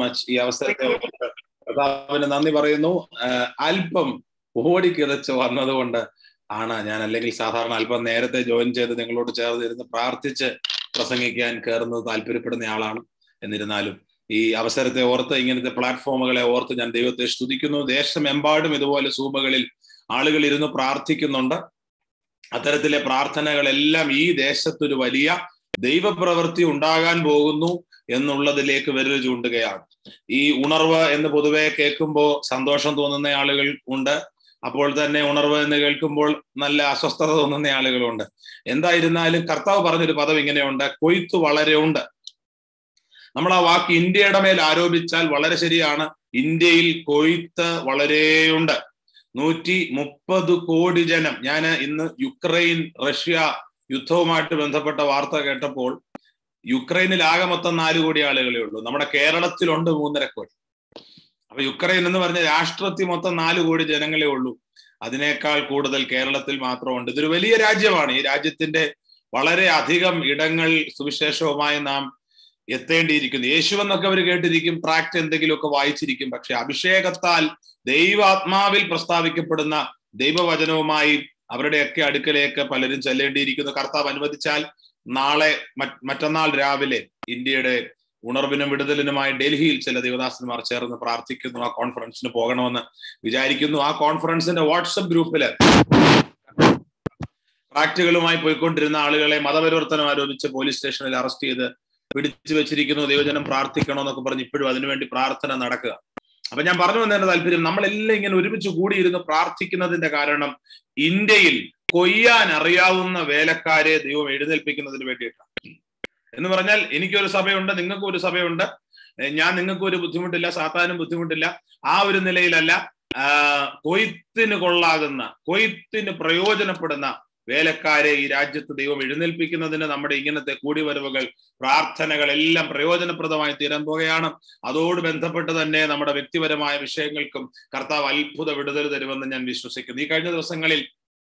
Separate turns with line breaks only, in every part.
Much. ഈ അവസരത്തെ കർത്താവിന് നന്ദി പറയുന്നു. അല്പം ഓടിക്കിതച്ച് വന്നതുകൊണ്ട് ആണ് ഞാൻ അല്ലെങ്കിൽ സാധാരണ അല്പം നേരത്തെ ജോയിൻ ചെയ്ത് നിങ്ങളോട് ചേർന്നിരുന്ന് പ്രാർത്ഥിച്ച് പ്രസംഗിക്കാൻ കയറുന്നത് താല്പര്യപ്പെടുന്ന ആളാണ്. എന്നിരുന്നാലും ഈ അവസരത്തെ ഓർത്ത്, ഇങ്ങനത്തെ പ്ലാറ്റ്ഫോമുകളെ ഓർത്ത് ഞാൻ ദൈവത്തെ സ്തുതിക്കുന്നു. ദേശമെമ്പാടും ഇതുപോലെ സൂമുകളിൽ ആളുകൾ ഇരുന്ന് പ്രാർത്ഥിക്കുന്നുണ്ട്. അത്തരത്തിലെ പ്രാർത്ഥനകളെല്ലാം ഈ ദേശത്തൊരു വലിയ ദൈവപ്രവൃത്തി ഉണ്ടാകാൻ പോകുന്നു എന്നുള്ളതിലേക്ക് വിരൽ ചൂണ്ടുകയാണ്. ഈ ഉണർവ് എന്ന് പൊതുവെ കേൾക്കുമ്പോൾ സന്തോഷം തോന്നുന്ന ആളുകൾ ഉണ്ട്. അപ്പോൾ തന്നെ ഉണർവ് എന്ന് കേൾക്കുമ്പോൾ നല്ല അസ്വസ്ഥത തോന്നുന്ന ആളുകളുണ്ട്. എന്തായിരുന്നാലും കർത്താവ് പറഞ്ഞൊരു പദം ഇങ്ങനെയുണ്ട്: കൊയ്ത്ത് വളരെ ഉണ്ട്. നമ്മൾ ആ വാക്ക് ഇന്ത്യയുടെ മേൽ ആരോപിച്ചാൽ വളരെ ശരിയാണ്. ഇന്ത്യയിൽ കൊയ്ത്ത് വളരെയുണ്ട്. 130 കോടി ജനം. ഞാൻ ഇന്ന് യുക്രൈൻ റഷ്യ യുദ്ധവുമായിട്ട് ബന്ധപ്പെട്ട വാർത്ത കേട്ടപ്പോൾ യുക്രൈനിൽ ആകെ മൊത്തം 4 കോടി ആളുകളേ ഉള്ളൂ. നമ്മുടെ കേരളത്തിലുണ്ട് 3.5 കോടി. അപ്പൊ യുക്രൈൻ എന്ന് പറഞ്ഞ രാഷ്ട്രത്തിൽ മൊത്തം 4 കോടി ജനങ്ങളേ ഉള്ളൂ. അതിനേക്കാൾ കൂടുതൽ കേരളത്തിൽ മാത്രമുണ്ട്. ഇതൊരു വലിയ രാജ്യമാണ്. ഈ രാജ്യത്തിന്റെ വളരെ അധികം ഇടങ്ങൾ സുവിശേഷവുമായി നാം എത്തേണ്ടിയിരിക്കുന്നു. യേശുവെന്നൊക്കെ അവർ കേട്ടിരിക്കും, ട്രാക്ട് എന്തെങ്കിലുമൊക്കെ വായിച്ചിരിക്കും. പക്ഷെ അഭിഷേകത്താൽ ദൈവാത്മാവിൽ പ്രസ്താവിക്കപ്പെടുന്ന ദൈവവചനവുമായി അവരുടെയൊക്കെ അടുക്കലേക്ക് പലരും ചെല്ലേണ്ടിയിരിക്കുന്നു. കർത്താവ് അനുവദിച്ചാൽ നാളെ മറ്റന്നാൾ രാവിലെ ഇന്ത്യയുടെ ഉണർവിനും വിടുതലിനുമായി ഡൽഹിയിൽ ചില ദേവദാസന്മാർ ചേർന്ന് പ്രാർത്ഥിക്കുന്നു. ആ കോൺഫറൻസിന് പോകണമെന്ന് വിചാരിക്കുന്നു. ആ കോൺഫറൻസിന്റെ വാട്സപ്പ് ഗ്രൂപ്പില് ട്രാക്റ്റുകളുമായി പോയിക്കൊണ്ടിരുന്ന ആളുകളെ മതപരിവർത്തനം ആരോപിച്ച് പോലീസ് സ്റ്റേഷനിൽ അറസ്റ്റ് ചെയ്ത് പിടിച്ചു വെച്ചിരിക്കുന്നു. ദൈവജനം പ്രാർത്ഥിക്കണമെന്നൊക്കെ പറഞ്ഞ് ഇപ്പോഴും അതിനുവേണ്ടി പ്രാർത്ഥന നടക്കുക. അപ്പൊ ഞാൻ പറഞ്ഞു വന്നതിന്റെ താല്പര്യം, നമ്മളെല്ലാം ഇങ്ങനെ ഒരുമിച്ച് കൂടിയിരുന്ന് പ്രാർത്ഥിക്കുന്നതിന്റെ കാരണം ഇന്ത്യയിൽ കൊയ്യാൻ അറിയാവുന്ന വേലക്കാരെ ദൈവം എഴുന്നേൽപ്പിക്കുന്നതിന് വേണ്ടിയിട്ടാണ്. എന്ന് പറഞ്ഞാൽ എനിക്കൊരു സഭയുണ്ട്, നിങ്ങൾക്കും ഒരു സഭയുണ്ട്, ഞാൻ നിങ്ങൾക്കും ഒരു ബുദ്ധിമുട്ടില്ല, സാത്താനും ബുദ്ധിമുട്ടില്ല. ആ ഒരു നിലയിലല്ല. കൊയ്ത്തിന് കൊള്ളാകുന്ന, കൊയ്ത്തിന് പ്രയോജനപ്പെടുന്ന വേലക്കാരെ ഈ രാജ്യത്ത് ദൈവം എഴുന്നേൽപ്പിക്കുന്നതിന് നമ്മുടെ ഇങ്ങനത്തെ കൂടിവരവുകൾ, പ്രാർത്ഥനകൾ എല്ലാം പ്രയോജനപ്രദമായി തീരാൻ പോകുകയാണ്. അതോട് ബന്ധപ്പെട്ട് തന്നെ നമ്മുടെ വ്യക്തിപരമായ വിഷയങ്ങൾക്കും കർത്താവ് അത്ഭുത വിടുതൽ തരുമെന്ന് ഞാൻ വിശ്വസിക്കുന്നു. ഈ കഴിഞ്ഞ ദിവസങ്ങളിൽ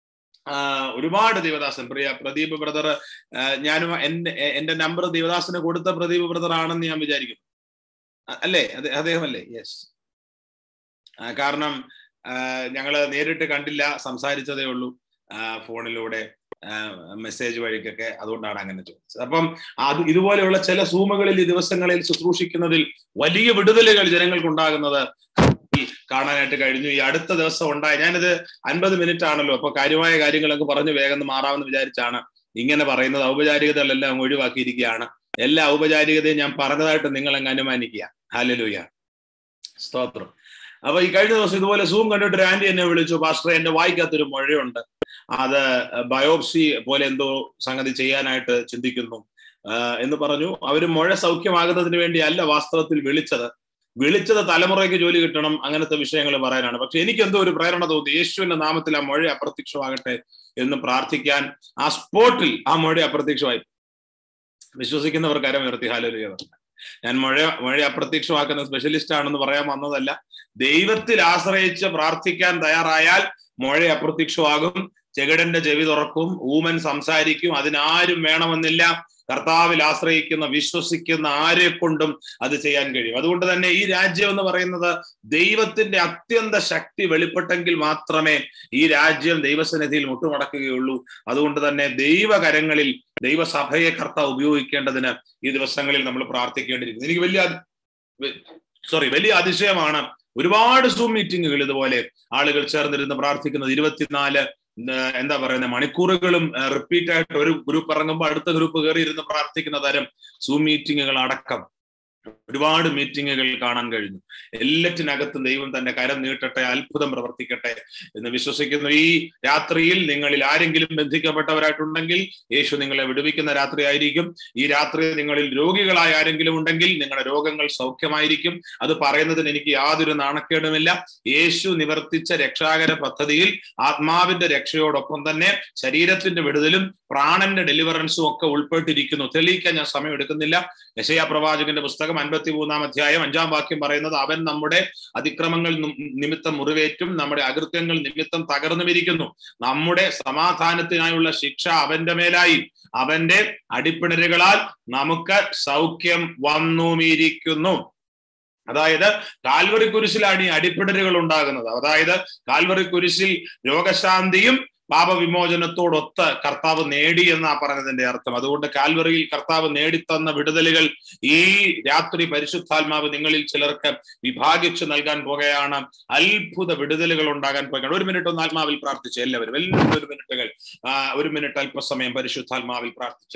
ഒരുപാട് ദേവദാസൻ, പ്രിയ പ്രദീപ് ബ്രദർ, ഞാനും എന്റെ നമ്പർ ദേവദാസിന് കൊടുത്ത പ്രദീപ് ബ്രദർ ആണെന്ന് ഞാൻ വിചാരിക്കുന്നു. അല്ലേ? അദ്ദേഹമല്ലേ? യെസ്. കാരണം ഞങ്ങള് നേരിട്ട് കണ്ടില്ല, സംസാരിച്ചതേ ഉള്ളൂ ഫോണിലൂടെ, മെസ്സേജ് വഴിക്കൊക്കെ. അതുകൊണ്ടാണ് അങ്ങനെ ചോദിച്ചത്. അപ്പം ഇതുപോലെയുള്ള ചില സൂമുകളിൽ ഈ ദിവസങ്ങളിൽ ശുശ്രൂഷിക്കുന്നതിൽ വലിയ വിടുതലുകൾ ജനങ്ങൾക്കുണ്ടാകുന്നത് കാണാനായിട്ട് കഴിഞ്ഞു. ഈ അടുത്ത ദിവസം ഉണ്ടായി, ഞാനിത് 50 മിനിറ്റ് ആണല്ലോ, അപ്പൊ കാര്യമായ കാര്യങ്ങളൊക്കെ പറഞ്ഞ് വേഗം മാറാമെന്ന് വിചാരിച്ചാണ് ഇങ്ങനെ പറയുന്നത്. ഔപചാരികതകളെല്ലാം ഒഴിവാക്കിയിരിക്കുകയാണ്. എല്ലാ ഔപചാരികതയും ഞാൻ പറഞ്ഞതായിട്ട് നിങ്ങൾ അങ്ങ് അനുമാനിക്കുക. ഹല്ലേലൂയ, സ്തോത്രം. അപ്പൊ ഈ കഴിഞ്ഞ ദിവസം ഇതുപോലെ സൂം കണ്ടിട്ട് ഒരു ആന്റി എന്നെ വിളിച്ചു, പാസ്റ്റർ എന്റെ വായിക്കകത്തൊരു മുഴയുണ്ട്, അത് ബയോപ്സി പോലെ എന്തോ സംഗതി ചെയ്യാനായിട്ട് ചിന്തിക്കുന്നു എന്ന് പറഞ്ഞു. അവര് മുഴ സൗഖ്യമാകുന്നതിന് വേണ്ടി അല്ല വാസ്തവത്തിൽ വിളിച്ചത് തലമുറയ്ക്ക് ജോലി കിട്ടണം, അങ്ങനത്തെ വിഷയങ്ങൾ പറയാനാണ്. പക്ഷെ എനിക്ക് എന്തോ ഒരു പ്രേരണ തോന്നി, യേശുവിന്റെ നാമത്തിൽ ആ മുഴ അപ്രത്യക്ഷമാകട്ടെ എന്ന് പ്രാർത്ഥിക്കാൻ. ആ സ്പോട്ടിൽ ആ മുഴ അപ്രത്യക്ഷമായി. വിശ്വസിക്കുന്നവർ കരം ഉയർത്തി ഹല്ലേലൂയ. ഞാൻ മുഴ അപ്രത്യക്ഷമാക്കുന്ന സ്പെഷ്യലിസ്റ്റ് ആണെന്ന് പറയാൻ വന്നതല്ല. ദൈവത്തിൽ ആശ്രയിച്ച് പ്രാർത്ഥിക്കാൻ തയ്യാറായാൽ മുഴ അപ്രത്യക്ഷമാകും, ചെകിടന്റെ ചെവി തുറക്കും, ഊമൻ സംസാരിക്കും. അതിനാരും വേണമെന്നില്ല. കർത്താവിൽ ആശ്രയിക്കുന്ന, വിശ്വസിക്കുന്ന ആരെ കൊണ്ടും അത് ചെയ്യാൻ കഴിയും. അതുകൊണ്ട് തന്നെ ഈ രാജ്യം എന്ന് പറയുന്നത് ദൈവത്തിന്റെ അത്യന്ത ശക്തി വെളിപ്പെട്ടെങ്കിൽ മാത്രമേ ഈ രാജ്യം ദൈവസന്നിധിയിൽ മുട്ടുമടക്കുകയുള്ളൂ. അതുകൊണ്ട് തന്നെ ദൈവകരങ്ങളിൽ ദൈവസഭയെ കർത്താവ് ഉപയോഗിക്കേണ്ടതിന് ഈ ദിവസങ്ങളിൽ നമ്മൾ പ്രാർത്ഥിക്കേണ്ടിയിരിക്കുന്നു. എനിക്ക് വലിയ അതിശയമാണ്. ഒരുപാട് സൂം മീറ്റിങ്ങുകൾ ഇതുപോലെ ആളുകൾ ചേർന്നിരുന്ന് പ്രാർത്ഥിക്കുന്നത്, 24 മണിക്കൂറുകളും റിപ്പീറ്റ് ആയിട്ട് ഒരു ഗ്രൂപ്പ് ഇറങ്ങുമ്പോൾ അടുത്ത ഗ്രൂപ്പ് കയറി ഇരുന്ന് പ്രാർത്ഥിക്കുന്ന തരം സൂം മീറ്റിങ്ങുകൾ അടക്കം ഒരുപാട് മീറ്റിങ്ങുകൾ കാണാൻ കഴിഞ്ഞു. എല്ലാറ്റിനകത്തും ദൈവം തന്റെ കരം നീട്ടട്ടെ, അത്ഭുതം പ്രവർത്തിക്കട്ടെ എന്ന് വിശ്വസിക്കുന്നു. ഈ രാത്രിയിൽ നിങ്ങളിൽ ആരെങ്കിലും ബന്ധിക്കപ്പെട്ടവരായിട്ടുണ്ടെങ്കിൽ യേശു നിങ്ങളെ വിടുവിക്കുന്ന രാത്രി ആയിരിക്കും. ഈ രാത്രി നിങ്ങളിൽ രോഗികളായ ആരെങ്കിലും ഉണ്ടെങ്കിൽ നിങ്ങളുടെ രോഗങ്ങൾ സൗഖ്യമായിരിക്കും. അത് പറയുന്നതിന് എനിക്ക് യാതൊരു നാണക്കേടുമില്ല. യേശു നിവർത്തിച്ച രക്ഷാകര പദ്ധതിയിൽ ആത്മാവിന്റെ രക്ഷയോടൊപ്പം തന്നെ ശരീരത്തിന്റെ വിടുതലും പ്രാണന്റെ ഡെലിവറൻസും ഒക്കെ ഉൾപ്പെട്ടിരിക്കുന്നു. തെളിയിക്കാൻ ഞാൻ സമയം എടുക്കുന്നില്ല. യെശയ്യാ പ്രവാചകന്റെ പുസ്തകം 53-ാം അധ്യായം 5-ാം വാക്യം പറയുന്നത്, അവൻ നമ്മുടെ അതിക്രമങ്ങൾ നിമിത്തം മുറിവേറ്റും നമ്മുടെ അകൃത്യങ്ങൾ നിമിത്തം തകർന്നുമിരിക്കുന്നു. നമ്മുടെ സമാധാനത്തിനായുള്ള ശിക്ഷ അവന്റെ മേലായി, അവന്റെ അടിപ്പിണരുകളാൽ നമുക്ക് സൗഖ്യം വന്നുമിരിക്കുന്നു. അതായത് കാൽവറി കുരിശിലാണ് ഈ അടിപ്പിടലുകൾ ഉണ്ടാകുന്നത്. അതായത് കാൽവറി കുരിശിൽ രോഗശാന്തിയും പാപവിമോചനത്തോടൊത്ത് കർത്താവ് നേടി എന്നാ പറഞ്ഞതിന്റെ അർത്ഥം. അതുകൊണ്ട് കാൽവറിയിൽ കർത്താവ് നേടിത്തന്ന വിടുതലുകൾ ഈ രാത്രി പരിശുദ്ധാത്മാവ് നിങ്ങളിൽ ചിലർക്ക് വിഭാഗിച്ചു നൽകാൻ പോകുകയാണ്. അത്ഭുത വിടുതലുകൾ ഉണ്ടാകാൻ പോകുകയാണ്. ഒരു മിനിറ്റ് ഒന്ന് ആത്മാവിൽ പ്രാർത്ഥിച്ച് എല്ലാവരും ഒരു മിനിറ്റ് അല്പസമയം പരിശുദ്ധാത്മാവിൽ പ്രാർത്ഥിച്ച്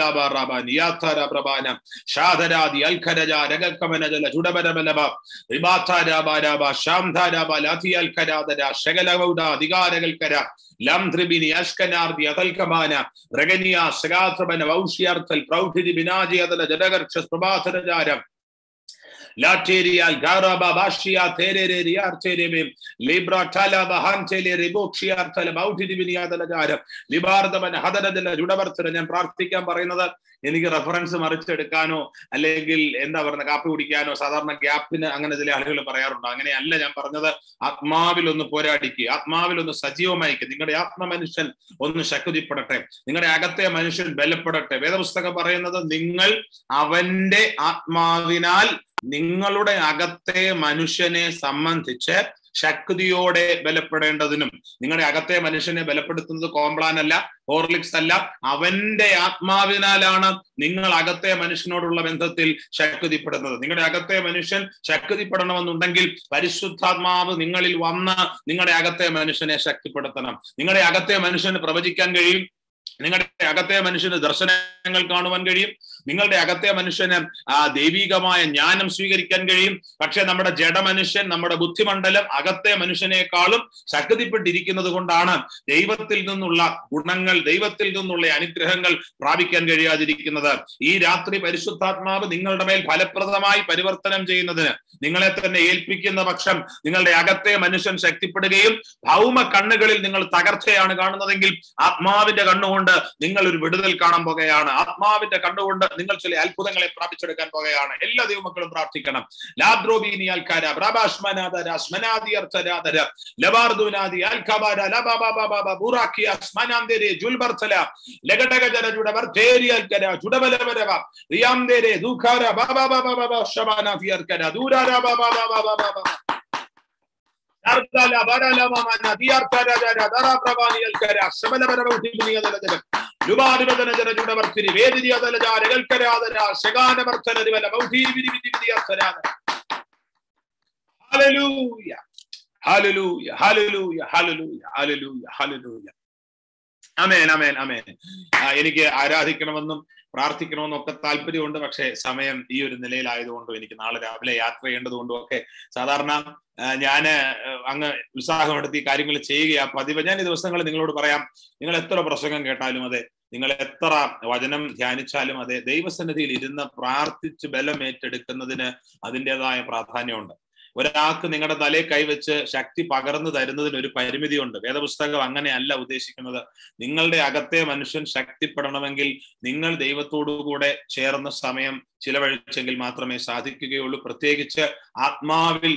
ലാംത്രിബിനി അഷ്കനാർദി അതൽകമാന റഗനിയ സഗാത്രബന വൗഷ്യാർത്ഥൽ പ്രൗഢിതി ബിനാജിയതല ജനകർഷ പ്രഭാതരജാരം ലാറ്റേരിയാൽ ഗാറാബ ബാഷിയ തേരേരിയാർചേരേമേം ലിബ്രാ ടാലാബ ഹാൻചേലെ റിബോക്ഷിയാർതല ബൗഢിതി ബിനിയാതലജാരം ലിബാർദബന ഹദരദല ജുഡവർത്തന. ഞാൻ പ്രാർത്ഥിക്കാൻ പറയുന്നത് എനിക്ക് റെഫറൻസ് മറിച്ചെടുക്കാനോ അല്ലെങ്കിൽ എന്താ പറയുക കാപ്പി കുടിക്കാനോ സാധാരണ ഗ്യാപ്പിന് അങ്ങനെ ചില ആളുകൾ പറയാറുണ്ട്. അങ്ങനെയല്ല ഞാൻ പറഞ്ഞത്. ആത്മാവിൽ ഒന്ന് പോരാടിക്കുക, ആത്മാവിൽ ഒന്ന് സജീവമായിക്കുക. നിങ്ങളുടെ ആത്മമനുഷ്യൻ ഒന്ന് ശക്തിപ്പെടട്ടെ, നിങ്ങളുടെ അകത്തെ മനുഷ്യൻ ബലപ്പെടട്ടെ. വേദപുസ്തകം പറയുന്നത് നിങ്ങൾ അവന്റെ ആത്മാവിനാൽ നിങ്ങളുടെ അകത്തെ മനുഷ്യനെ സംബന്ധിച്ച് ശക്തിയോടെ ബലപ്പെടേണ്ടതിനും. നിങ്ങളുടെ അകത്തെ മനുഷ്യനെ ബലപ്പെടുത്തുന്നത് കോംപ്ലാൻ അല്ല, ഹോർലിക്സ് അല്ല, അവന്റെ ആത്മാവിനാലാണ് നിങ്ങൾ അകത്തെ മനുഷ്യനോടുള്ള ബന്ധത്തിൽ ശക്തിപ്പെടുന്നത്. നിങ്ങളുടെ അകത്തെ മനുഷ്യൻ ശക്തിപ്പെടണമെന്നുണ്ടെങ്കിൽ പരിശുദ്ധാത്മാവ് നിങ്ങളിൽ വന്ന് നിങ്ങളുടെ അകത്തെ മനുഷ്യനെ ശക്തിപ്പെടുത്തണം. നിങ്ങളുടെ അകത്തെ മനുഷ്യന് പ്രവചിക്കാൻ കഴിയും, നിങ്ങളുടെ അകത്തെ മനുഷ്യന് ദർശനങ്ങൾ കാണുവാൻ കഴിയും, നിങ്ങളുടെ അകത്തെ മനുഷ്യന് ദൈവികമായ ജ്ഞാനം സ്വീകരിക്കാൻ കഴിയും. പക്ഷെ നമ്മുടെ ജഡമനുഷ്യൻ, നമ്മുടെ ബുദ്ധിമണ്ഡലം അകത്തെ മനുഷ്യനേക്കാളും ശക്തിപ്പെട്ടിരിക്കുന്നത് കൊണ്ടാണ് ദൈവത്തിൽ നിന്നുള്ള ഗുണങ്ങൾ, ദൈവത്തിൽ നിന്നുള്ള അനുഗ്രഹങ്ങൾ പ്രാപിക്കാൻ കഴിയാതിരിക്കുന്നത്. ഈ രാത്രി പരിശുദ്ധാത്മാവ് നിങ്ങളുടെ മേൽ ഫലപ്രദമായി പരിവർത്തനം ചെയ്യുന്നതിന് നിങ്ങളെ തന്നെ ഏൽപ്പിക്കുന്ന പക്ഷം നിങ്ങളുടെ അകത്തെ മനുഷ്യൻ ശക്തിപ്പെടുകയും ഭൗമ കണ്ണുകളിൽ നിങ്ങൾ തകർച്ചയാണ് കാണുന്നതെങ്കിൽ ആത്മാവിന്റെ കണ്ണുകൊണ്ട് നിങ്ങൾ ഒരു വിടുതൽ കാണാൻ പോകുകയാണ്. ആത്മാവിന്റെ കണ്ണുകൊണ്ട് നിങ്ങൾ ചില അത്ഭുതങ്ങളെ പ്രാപിച്ചെടുക്കാൻ പോകുകയാണ്. എല്ലാ ദൈവമക്കളും പ്രാർത്ഥിക്കണം. എനിക്ക് ആരാധിക്കണമെന്നും പ്രാർത്ഥിക്കണമെന്നും ഒക്കെ താല്പര്യമുണ്ട്. പക്ഷെ സമയം ഈ ഒരു നിലയിലായതുകൊണ്ടും എനിക്ക് നാളെ രാവിലെ യാത്ര ചെയ്യേണ്ടതുകൊണ്ടും ഒക്കെ സാധാരണ ഞാന് അങ്ങ് ഉത്സാഹമെടുത്ത് ഈ കാര്യങ്ങൾ ചെയ്യുക പതിവ്. ഞാൻ ഈ ദിവസങ്ങളിൽ നിങ്ങളോട് പറയാം, നിങ്ങൾ എത്ര പ്രസംഗം കേട്ടാലും അതെ, നിങ്ങൾ എത്ര വചനം ധ്യാനിച്ചാലും അതെ, ദൈവസന്നിധിയിൽ ഇരുന്ന് പ്രാർത്ഥിച്ച് ബലമേറ്റെടുക്കുന്നതിന് അതിൻ്റെതായ പ്രാധാന്യമുണ്ട്. ഒരാൾക്ക് നിങ്ങളുടെ തലയെ കൈവച്ച് ശക്തി പകർന്നു തരുന്നതിന് ഒരു പരിമിതിയുണ്ട്. വേദപുസ്തകം അങ്ങനെയല്ല ഉദ്ദേശിക്കുന്നത്. നിങ്ങളുടെ അകത്തെ മനുഷ്യൻ ശക്തിപ്പെടണമെങ്കിൽ നിങ്ങൾ ദൈവത്തോടുകൂടെ ചേർന്ന സമയം ചിലവഴിച്ചെങ്കിൽ മാത്രമേ സാധിക്കുകയുള്ളൂ. പ്രത്യേകിച്ച് ആത്മാവിൽ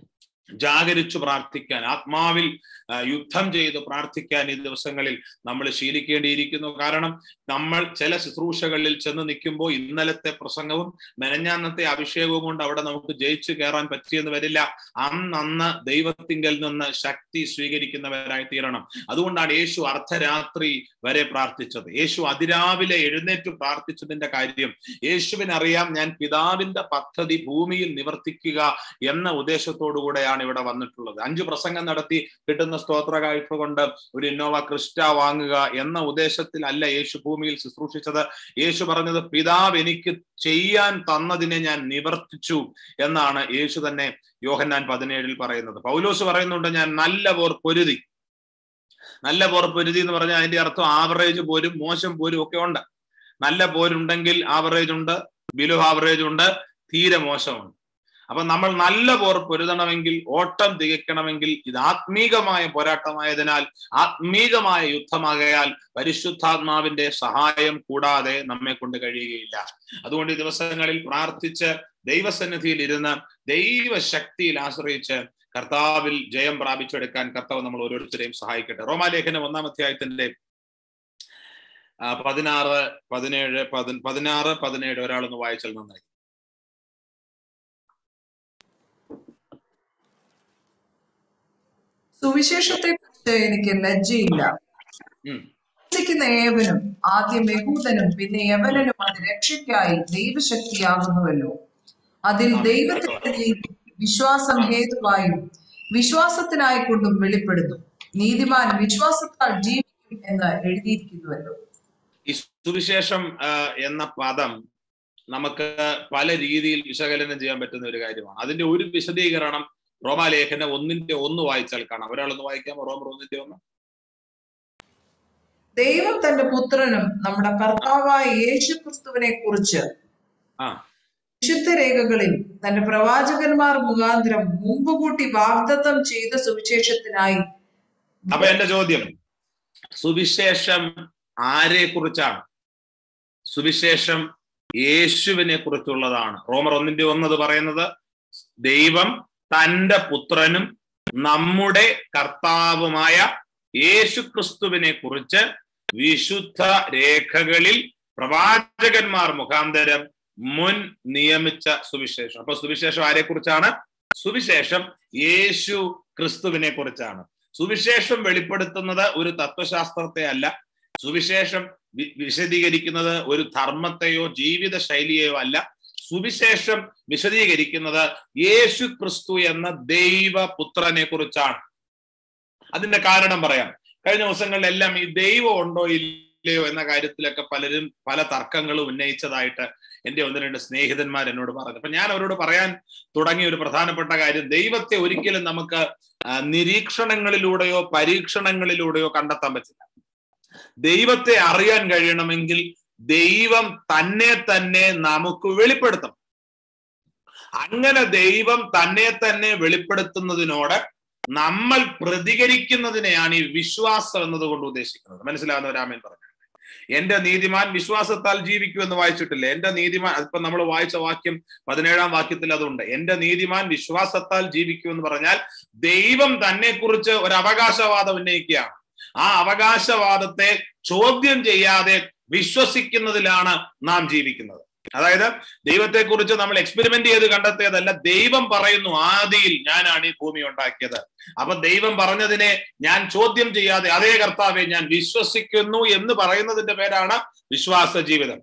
ജാഗരിച്ചു പ്രാർത്ഥിക്കാൻ, ആത്മാവിൽ യുദ്ധം ചെയ്ത് പ്രാർത്ഥിക്കാൻ ഈ ദിവസങ്ങളിൽ നമ്മൾ ശീലിക്കേണ്ടിയിരിക്കുന്നു. കാരണം നമ്മൾ ചില ശുശ്രൂഷകളിൽ ചെന്ന് നിൽക്കുമ്പോൾ ഇന്നലത്തെ പ്രസംഗവും മെനഞ്ഞാന്നത്തെ അഭിഷേകവും കൊണ്ട് അവിടെ നമുക്ക് ജയിച്ചു കയറാൻ പറ്റിയെന്ന് വരില്ല. അന്ന് ദൈവത്തിങ്കൽ നിന്ന് ശക്തി സ്വീകരിക്കുന്നവരായി തീരണം. അതുകൊണ്ടാണ് യേശു അർദ്ധരാത്രി വരെ പ്രാർത്ഥിച്ചത്. യേശു അതിരാവിലെ എഴുന്നേറ്റ് പ്രാർത്ഥിച്ചതിന്റെ കാര്യം യേശുവിനറിയാം, ഞാൻ പിതാവിന്റെ പദ്ധതി ഭൂമിയിൽ നിവർത്തിക്കുക എന്ന ഉദ്ദേശത്തോടു കൂടെയാണ് ഇവിടെ വന്നിട്ടുള്ളത്. 5 പ്രസംഗം നടത്തി കിട്ടുന്ന സ്തോത്ര കാഴ്ച കൊണ്ട് ഒരു ഇന്നോവ ക്രിസ്റ്റ വാങ്ങുക എന്ന ഉദ്ദേശത്തിലല്ല യേശു ഭൂമിയിൽ ശുശ്രൂഷിച്ചത്. യേശു പറഞ്ഞത്, പിതാവ് എനിക്ക് ചെയ്യാൻ തന്നതിനെ ഞാൻ നിവർത്തിച്ചു എന്നാണ് യേശു തന്നെ യോഹന്നാൻ 17 പറയുന്നത്. പൗലോസ് പറയുന്നുണ്ട്, ഞാൻ നല്ല പോർ പൊരുതി. നല്ല പോർ പൊരുതി എന്ന് പറഞ്ഞാൽ അതിന്റെ അർത്ഥം ആവറേജ് പോരും മോശം പോരും ഒക്കെ ഉണ്ട്. നല്ല പോരുണ്ടെങ്കിൽ ആവറേജ് ഉണ്ട്, ബിലോ ആവറേജ് ഉണ്ട്, തീരെ മോശമുണ്ട്. അപ്പൊ നമ്മൾ നല്ല പോർ പൊരുതണമെങ്കിൽ, ഓട്ടം തികയ്ക്കണമെങ്കിൽ ഇത് ആത്മീകമായ പോരാട്ടമായതിനാൽ, ആത്മീകമായ യുദ്ധമാകയാൽ പരിശുദ്ധാത്മാവിന്റെ സഹായം കൂടാതെ നമ്മെ കൊണ്ട് കഴിയുകയില്ല. അതുകൊണ്ട് ഈ ദിവസങ്ങളിൽ പ്രാർത്ഥിച്ച് ദൈവസന്നിധിയിൽ ഇരുന്ന് ദൈവശക്തിയിൽ ആശ്രയിച്ച് കർത്താവിൽ ജയം പ്രാപിച്ചെടുക്കാൻ കർത്താവ് നമ്മൾ ഓരോരുത്തരെയും സഹായിക്കട്ടെ. റോമാലേഖനം 1-ാം അധ്യായത്തിന്റെ 16, 17 ഒരാളൊന്ന് വായിച്ചാൽ നന്നായി.
സുവിശേഷത്തെ കുറിച്ച് എനിക്ക് ലജ്ജയില്ല. വിശ്വസിക്കുന്ന ഏവനും, ആദ്യം യഹൂദനും പിന്നെ യവനനും അത് രക്ഷയ്ക്കായി ദൈവശക്തിയാകുന്നുവല്ലോ. അതിൽ ദൈവത്തിന്റെ നീതി വിശ്വാസം ഹേതുവായും വിശ്വാസത്തിനായിക്കൊണ്ടും വെളിപ്പെടുന്നു. നീതിമാൻ വിശ്വാസത്താൽ ജീവിക്കും എന്ന് എഴുതിയിരിക്കുന്നുവല്ലോ.
ഈ സുവിശേഷം എന്ന പദം നമുക്ക് പല രീതിയിൽ വിശകലനം ചെയ്യാൻ പറ്റുന്ന ഒരു കാര്യമാണ്. അതിന്റെ ഒരു വിശദീകരണം റോമാലേഖനം 1:1 വായിച്ചാൽ കാണാം. ഒരാളൊന്ന് വായിക്കാമോ? റോമർ 1:1.
ദൈവം തന്റെ പുത്രനും നമ്മുടെ കർത്താവായ യേശു ക്രിസ്തുവിനെ കുറിച്ച് വിശുദ്ധ രേഖകളിൽ തന്റെ പ്രവാചകന്മാർ മുഖാന്തരം മുമ്പ് കൂട്ടി വാഗ്ദത്തം ചെയ്ത സുവിശേഷത്തിനായി.
അപ്പൊ എന്റെ ചോദ്യം, സുവിശേഷം ആരെ കുറിച്ചാണ്? സുവിശേഷം യേശുവിനെ കുറിച്ചുള്ളതാണ്. റോമർ 1:1 പറയുന്നത് ദൈവം തന്റെ പുത്രനും നമ്മുടെ കർത്താവുമായ യേശു ക്രിസ്തുവിനെ കുറിച്ച് വിശുദ്ധ രേഖകളിൽ പ്രവാചകന്മാർ മുഖാന്തരം മുൻ നിയമിച്ച സുവിശേഷം. അപ്പൊ സുവിശേഷം ആരെ കുറിച്ചാണ്? സുവിശേഷം യേശു ക്രിസ്തുവിനെ കുറിച്ചാണ്. സുവിശേഷം വെളിപ്പെടുത്തുന്നത് ഒരു തത്വശാസ്ത്രത്തെ അല്ല. സുവിശേഷം വിശദീകരിക്കുന്നത് ഒരു ധർമ്മത്തെയോ ജീവിത ശൈലിയെയോ അല്ല. സുവിശേഷം വിശദീകരിക്കുന്നത് യേശു ക്രിസ്തു എന്ന ദൈവപുത്രനെ കുറിച്ചാണ്. അതിന്റെ കാരണം പറയാം. കഴിഞ്ഞ ദിവസങ്ങളിലെല്ലാം ഈ ദൈവം ഉണ്ടോ ഇല്ലയോ എന്ന കാര്യത്തിലൊക്കെ പലരും പല തർക്കങ്ങളും ഉന്നയിച്ചതായിട്ട് എൻ്റെ 1-2 സ്നേഹിതന്മാർ എന്നോട് പറഞ്ഞു. അപ്പൊ ഞാൻ അവരോട് പറയാൻ തുടങ്ങിയ ഒരു പ്രധാനപ്പെട്ട കാര്യം, ദൈവത്തെ ഒരിക്കലും നമുക്ക് നിരീക്ഷണങ്ങളിലൂടെയോ പരീക്ഷണങ്ങളിലൂടെയോ കണ്ടെത്താൻ പറ്റില്ല. ദൈവത്തെ അറിയാൻ കഴിയണമെങ്കിൽ ദൈവം തന്നെ നമുക്ക് വെളിപ്പെടുത്തണം. അങ്ങനെ ദൈവം തന്നെ വെളിപ്പെടുത്തുന്നതിനോട് നമ്മൾ പ്രതികരിക്കുന്നതിനെയാണ് ഈ വിശ്വാസം എന്നതുകൊണ്ട് ഉദ്ദേശിക്കുന്നത്. മനസ്സിലാവുന്നവരാമേൻ പറഞ്ഞു. എന്റെ നീതിമാൻ വിശ്വാസത്താൽ ജീവിക്കൂ എന്ന് വായിച്ചിട്ടില്ലേ? എന്റെ നീതിമാൻ, അതിപ്പോ നമ്മൾ വായിച്ച വാക്യം 17-ാം വാക്യത്തിൽ അതുണ്ട്. എന്റെ നീതിമാൻ വിശ്വാസത്താൽ ജീവിക്കൂ എന്ന് പറഞ്ഞാൽ ദൈവം തന്നെ കുറിച്ച് ഒരു അവകാശവാദം ഉന്നയിക്കുകയാണ്. ആ അവകാശവാദത്തെ ചോദ്യം ചെയ്യാതെ വിശ്വസിക്കുന്നതിലാണ് നാം ജീവിക്കുന്നത്. അതായത് ദൈവത്തെക്കുറിച്ച് നമ്മൾ എക്സ്പെരിമെന്റ് ചെയ്ത് കണ്ടെത്തിയതല്ല. ദൈവം പറയുന്നു ആദിയിൽ ഞാനാണ് ഈ ഭൂമി ഉണ്ടാക്കിയത്. അപ്പൊ ദൈവം പറഞ്ഞതിനെ ഞാൻ ചോദ്യം ചെയ്യാതെ അതേ കർത്താവെ ഞാൻ വിശ്വസിക്കുന്നു എന്ന് പറയുന്നതിന്റെ പേരാണ് വിശ്വാസ ജീവിതം.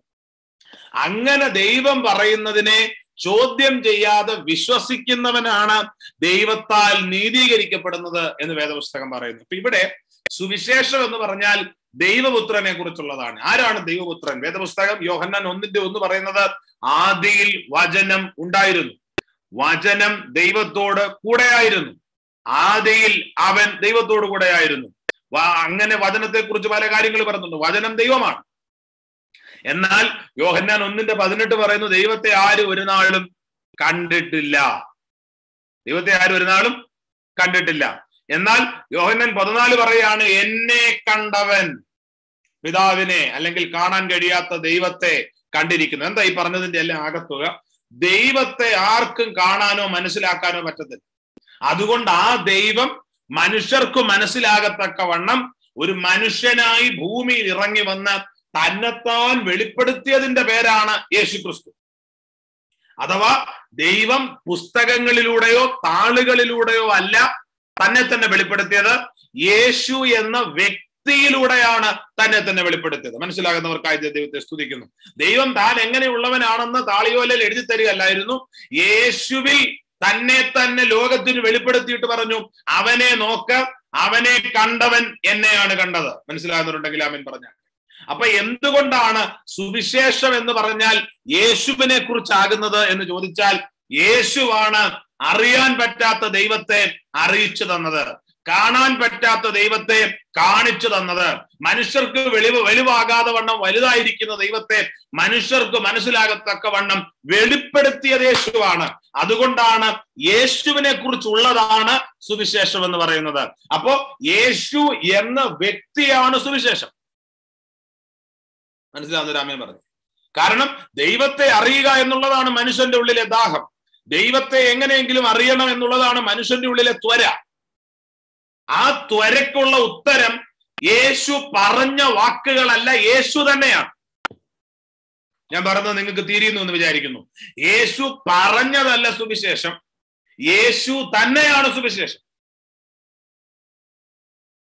അങ്ങനെ ദൈവം പറയുന്നതിനെ ചോദ്യം ചെയ്യാതെ വിശ്വസിക്കുന്നവനാണ് ദൈവത്താൽ നീതീകരിക്കപ്പെടുന്നത് എന്ന് വേദപുസ്തകം പറയുന്നു. അപ്പൊ ഇവിടെ സുവിശേഷം എന്ന് പറഞ്ഞാൽ ദൈവപുത്രനെ കുറിച്ചുള്ളതാണ്. ആരാണ് ദൈവപുത്രൻ? വേദപുസ്തകം യോഹന്നാൻ 1:1 പറയുന്നത് ആദിയിൽ വചനം ഉണ്ടായിരുന്നു, വചനം ദൈവത്തോട് കൂടെയായിരുന്നു, ആദിയിൽ അവൻ ദൈവത്തോട് കൂടെയായിരുന്നു. അങ്ങനെ വചനത്തെ കുറിച്ച് പല കാര്യങ്ങൾ പറയുന്നുണ്ട്. വചനം ദൈവമാണ്. എന്നാൽ യോഹന്നാൻ 1:18 പറയുന്നു ദൈവത്തെ ആരും ഒരു നാളും കണ്ടിട്ടില്ല. ദൈവത്തെ ആരും ഒരു നാളും കണ്ടിട്ടില്ല. എന്നാൽ യോഹന്നാൻ 14 പറയാണ് എന്നെ കണ്ടവൻ പിതാവിനെ, അല്ലെങ്കിൽ കാണാൻ കഴിയാത്ത ദൈവത്തെ കണ്ടിരിക്കുന്നു. എന്താ ഈ പറഞ്ഞതിന്റെ എല്ലാം ആകത്തുക? ദൈവത്തെ ആർക്കും കാണാനോ മനസ്സിലാക്കാനോ പറ്റത്തില്ല. അതുകൊണ്ട് ആ ദൈവം മനുഷ്യർക്ക് മനസ്സിലാകത്തക്കവണ്ണം ഒരു മനുഷ്യനായി ഭൂമിയിൽ ഇറങ്ങി വന്ന് തന്നെത്താൻ വെളിപ്പെടുത്തിയതിന്റെ പേരാണ് യേശു ക്രിസ്തു. അഥവാ ദൈവം പുസ്തകങ്ങളിലൂടെയോ താളുകളിലൂടെയോ അല്ല തന്നെ വെളിപ്പെടുത്തിയത്, യേശു എന്ന വ്യക്തിയിലൂടെയാണ് തന്നെ വെളിപ്പെടുത്തിയത്. മനസ്സിലാകുന്നവർക്കായി ദൈവത്തെ സ്തുതിക്കുന്നു. ദൈവം താൻ എങ്ങനെയുള്ളവനാണെന്ന് താളിയോലയിൽ എഴുതി തരികയല്ലായിരുന്നു. യേശുവിൽ തന്നെ ലോകത്തിന് വെളിപ്പെടുത്തിയിട്ട് പറഞ്ഞു അവനെ നോക്ക്, അവനെ കണ്ടവൻ എന്നെയാണ് കണ്ടത്. മനസ്സിലാകുന്നവരുണ്ടെങ്കിൽ ആമേൻ പറഞ്ഞാൽ. അപ്പൊ എന്തുകൊണ്ടാണ് സുവിശേഷം എന്ന് പറഞ്ഞാൽ യേശുവിനെ കുറിച്ചാകുന്നത് എന്ന് ചോദിച്ചാൽ, യേശുവാണ് അറിയാൻ പറ്റാത്ത ദൈവത്തെ അറിയിച്ചു തന്നത്, കാണാൻ പറ്റാത്ത ദൈവത്തെ കാണിച്ചു തന്നത്, മനുഷ്യർക്ക് വെളിവാകാതെ വണ്ണം വലുതായിരിക്കുന്ന ദൈവത്തെ മനുഷ്യർക്ക് മനസ്സിലാകത്തക്കവണ്ണം വെളിപ്പെടുത്തിയത് യേശുവാണ്. അതുകൊണ്ടാണ് യേശുവിനെ കുറിച്ചുള്ളതാണ് സുവിശേഷം എന്ന് പറയുന്നത്. അപ്പോ യേശു എന്ന വ്യക്തിയാണ് സുവിശേഷം. മനസ്സിലാവുന്ന രാമൻ പറഞ്ഞു. കാരണം ദൈവത്തെ അറിയുക എന്നുള്ളതാണ് മനുഷ്യന്റെ ഉള്ളിലെ ദാഹം. ദൈവത്തെ എങ്ങനെയെങ്കിലും അറിയണം എന്നുള്ളതാണ് മനുഷ്യന്റെ ഉള്ളിലെ ത്വര. ആ ത്വരക്കുള്ള ഉത്തരം യേശു പറഞ്ഞ വാക്കുകളല്ല, യേശു തന്നെയാണ്. ഞാൻ പറഞ്ഞത് നിങ്ങൾക്ക് തിരിയുന്നു എന്ന് വിചാരിക്കുന്നു. യേശു പറഞ്ഞതല്ല സുവിശേഷം, യേശു തന്നെയാണ് സുവിശേഷം.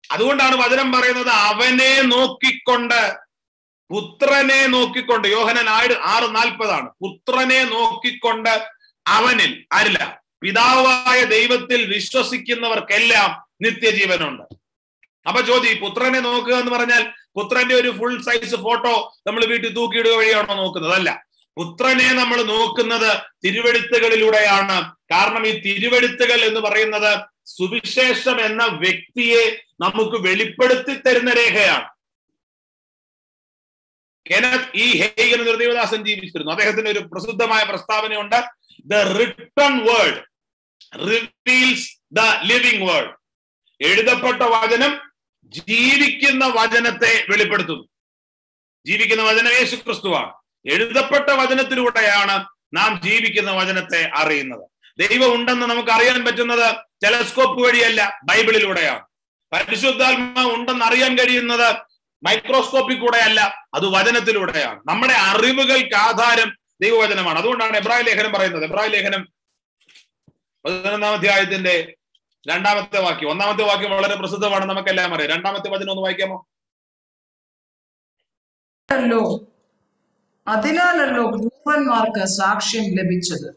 അതുകൊണ്ടാണ് വചനം പറയുന്നത് അവനെ നോക്കിക്കൊണ്ട്, പുത്രനെ നോക്കിക്കൊണ്ട്. യോഹന്നാൻ 6:40 പുത്രനെ നോക്കിക്കൊണ്ട് അവനിൽ, ആരില്ല, പിതാവായ ദൈവത്തിൽ വിശ്വസിക്കുന്നവർക്കെല്ലാം നിത്യജീവനുണ്ട്. അപ്പൊ ചോദ്യം, പുത്രനെ നോക്കുക എന്ന് പറഞ്ഞാൽ പുത്രന്റെ ഒരു ഫുൾ സൈസ് ഫോട്ടോ നമ്മൾ വീട്ടിൽ തൂക്കിയിടുക വഴിയാണോ നോക്കുന്നത്? അല്ല, പുത്രനെ നമ്മൾ നോക്കുന്നത് തിരുവെഴുത്തുകളിലൂടെയാണ്. കാരണം ഈ തിരുവെഴുത്തുകൾ എന്ന് പറയുന്നത് സുവിശേഷം എന്ന വ്യക്തിയെ നമുക്ക് വെളിപ്പെടുത്തി തരുന്ന രേഖയാണ്. കെനത്ത് ഇ ഹേഗൻ എന്നൊരു ദേവദാസൻ ജീവിച്ചിരുന്നു. അദ്ദേഹത്തിന് ഒരു പ്രസിദ്ധമായ പ്രസ്താവനയുണ്ട്, the written word reveals the living word. എഴുതപ്പെട്ട വചനം ജീവിക്കുന്ന വചനത്തെ വെളിപ്പെടുത്തുന്നു. ജീവിക്കുന്ന വചനം യേശു ക്രിസ്തുവാണ്. എഴുതപ്പെട്ട വചനത്തിലൂടെയാണ് നാം ജീവിക്കുന്ന വചനത്തെ അറിയുന്നത്. ദൈവം ഉണ്ടെന്ന് നമുക്ക് അറിയാൻ പറ്റുന്നത് ടെലസ്കോപ്പ് വഴിയല്ല, ബൈബിളിലൂടെയാണ്. പരിശുദ്ധാത്മാവ് ഉണ്ടെന്ന് അറിയാൻ കഴിയുന്നത് മൈക്രോസ്കോപ്പിൽ കൂടെയല്ല, അത് വചനത്തിലൂടെയാണ്. നമ്മുടെ അറിവുകൾക്ക് ആധാരം ദൈവവചനമാണ്. അതുകൊണ്ടാണ് എബ്രായ ലേഖനം പറയുന്നത്. എബ്രായ ലേഖനം 11-ാം അധ്യായത്തിന്റെ 2-ാമത്തെ വാക്യം. 1-ാമത്തെ വാക്യം വളരെ പ്രസിദ്ധമാണ്, നമുക്കെല്ലാം അറിയാം. 2-ാമത്തെ വചനം ഒന്ന് വായിക്കാമോ?
അതിനാലല്ലോ പൂർവന്മാർക്ക് സാക്ഷ്യം ലഭിച്ചത്.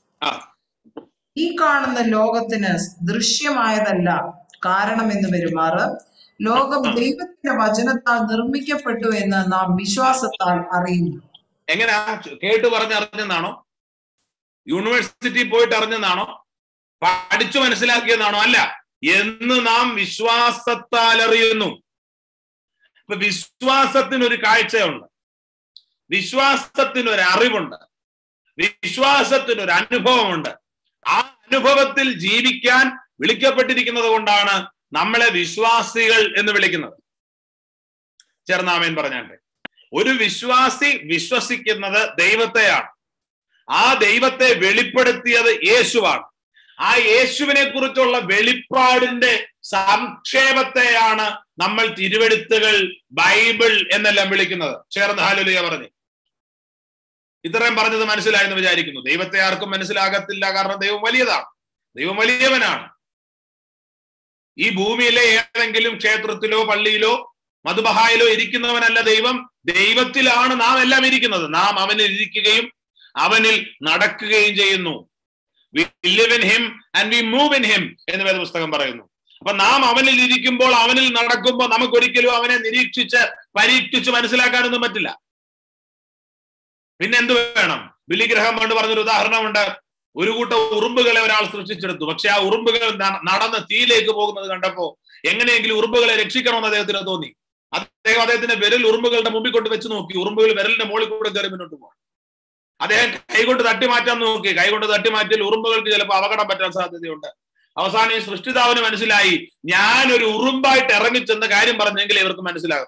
ഈ കാണുന്ന ലോകത്തിന് ദൃശ്യമായതല്ല കാരണമെന്ന് വരുമാറ് ലോകം ദൈവത്തിന്റെ വചനത്താൽ നിർമ്മിക്കപ്പെട്ടു എന്ന് നാം വിശ്വാസത്താൽ അറിയുന്നു.
എങ്ങനെയാ? കേട്ട് പറഞ്ഞറിഞ്ഞെന്നാണോ? യൂണിവേഴ്സിറ്റി പോയിട്ട് അറിഞ്ഞെന്നാണോ? പഠിച്ചു മനസ്സിലാക്കിയതാണോ? അല്ല, എന്ന് നാം വിശ്വാസത്താൽ അറിയുന്നു. ഇപ്പൊ വിശ്വാസത്തിനൊരു കാഴ്ചയുണ്ട്, വിശ്വാസത്തിനൊരു അറിവുണ്ട്, വിശ്വാസത്തിനൊരു അനുഭവമുണ്ട്. ആ അനുഭവത്തിൽ ജീവിക്കാൻ വിളിക്കപ്പെട്ടിരിക്കുന്നത് കൊണ്ടാണ് നമ്മളെ വിശ്വാസികൾ എന്ന് വിളിക്കുന്നത്. ചേർന്നാമേൻ പറഞ്ഞാട്ടെ. ഒരു വിശ്വാസി വിശ്വസിക്കുന്നത് ദൈവത്തെയാണ്. ആ ദൈവത്തെ വെളിപ്പെടുത്തിയത് യേശുവാണ്. ആ യേശുവിനെ കുറിച്ചുള്ള വെളിപ്പാടിന്റെ സംക്ഷേപത്തെയാണ് നമ്മൾ തിരുവെഴുത്തുകൾ, ബൈബിൾ എന്നെല്ലാം വിളിക്കുന്നത്. ചേർന്ന് ഹല്ലേലൂയ പറഞ്ഞു. ഇത്രയും പറഞ്ഞത് മനസ്സിലായെന്ന് വിചാരിക്കുന്നു. ദൈവത്തെ ആർക്കും മനസ്സിലാകത്തില്ല, കാരണം ദൈവം വലിയതാണ്, ദൈവം വലിയവനാണ്. ഈ ഭൂമിയിലെ ഏതെങ്കിലും ക്ഷേത്രത്തിലോ പള്ളിയിലോ മധുബഹായിലോ ഇരിക്കുന്നവനല്ല ദൈവം. ദൈവത്തിലാണ് നാം എല്ലാം ഇരിക്കുന്നത്. നാം അവനിൽ ഇരിക്കുകയും അവനിൽ നടക്കുകയും ചെയ്യുന്നു. We live in him and we move in him എന്ന് വേദപുസ്തകം പറയുന്നു. അപ്പൊ നാം അവനിൽ ഇരിക്കുമ്പോൾ, അവനിൽ നടക്കുമ്പോൾ നമുക്കൊരിക്കലും അവനെ നിരീക്ഷിച്ച് പരീക്ഷിച്ച് മനസ്സിലാക്കാനൊന്നും പറ്റില്ല. പിന്നെ എന്ത് വേണം? ബില്ലി ഗ്രഹാം കൊണ്ട് പറഞ്ഞൊരു ഉദാഹരണമുണ്ട്. ഒരു കൂട്ടം ഉറുമ്പുകളെ ഒരാൾ സൃഷ്ടിച്ചെടുത്തു. പക്ഷെ ആ ഉറുമ്പുകൾ നടന്ന് തീയിലേക്ക് പോകുന്നത് കണ്ടപ്പോ എങ്ങനെയെങ്കിലും ഉറുമ്പുകളെ രക്ഷിക്കണമെന്ന് അദ്ദേഹത്തിന് തോന്നി. അദ്ദേഹത്തിന്റെ വിരൽ ഉറുമ്പുകളുടെ മുമ്പിൽ കൊണ്ട് വെച്ച് നോക്കി. ഉറുമ്പുകൾ വിരലിന്റെ മുകളിൽ കൂടെ കയറി മുന്നോട്ട് പോകാം. അദ്ദേഹം കൈകൊണ്ട് തട്ടി മാറ്റാൻ നോക്കി. കൈകൊണ്ട് തട്ടി മാറ്റിയാൽ ഉറുമ്പുകൾക്ക് ചിലപ്പോൾ അപകടം പറ്റാൻ സാധ്യതയുണ്ട്. അവസാനം സൃഷ്ടിതാവിന് മനസ്സിലായി, ഞാൻ ഒരു ഉറുമ്പായിട്ട് ഇറങ്ങിച്ചെന്ന കാര്യം പറഞ്ഞെങ്കിൽ ഇവർക്ക് മനസ്സിലാകും.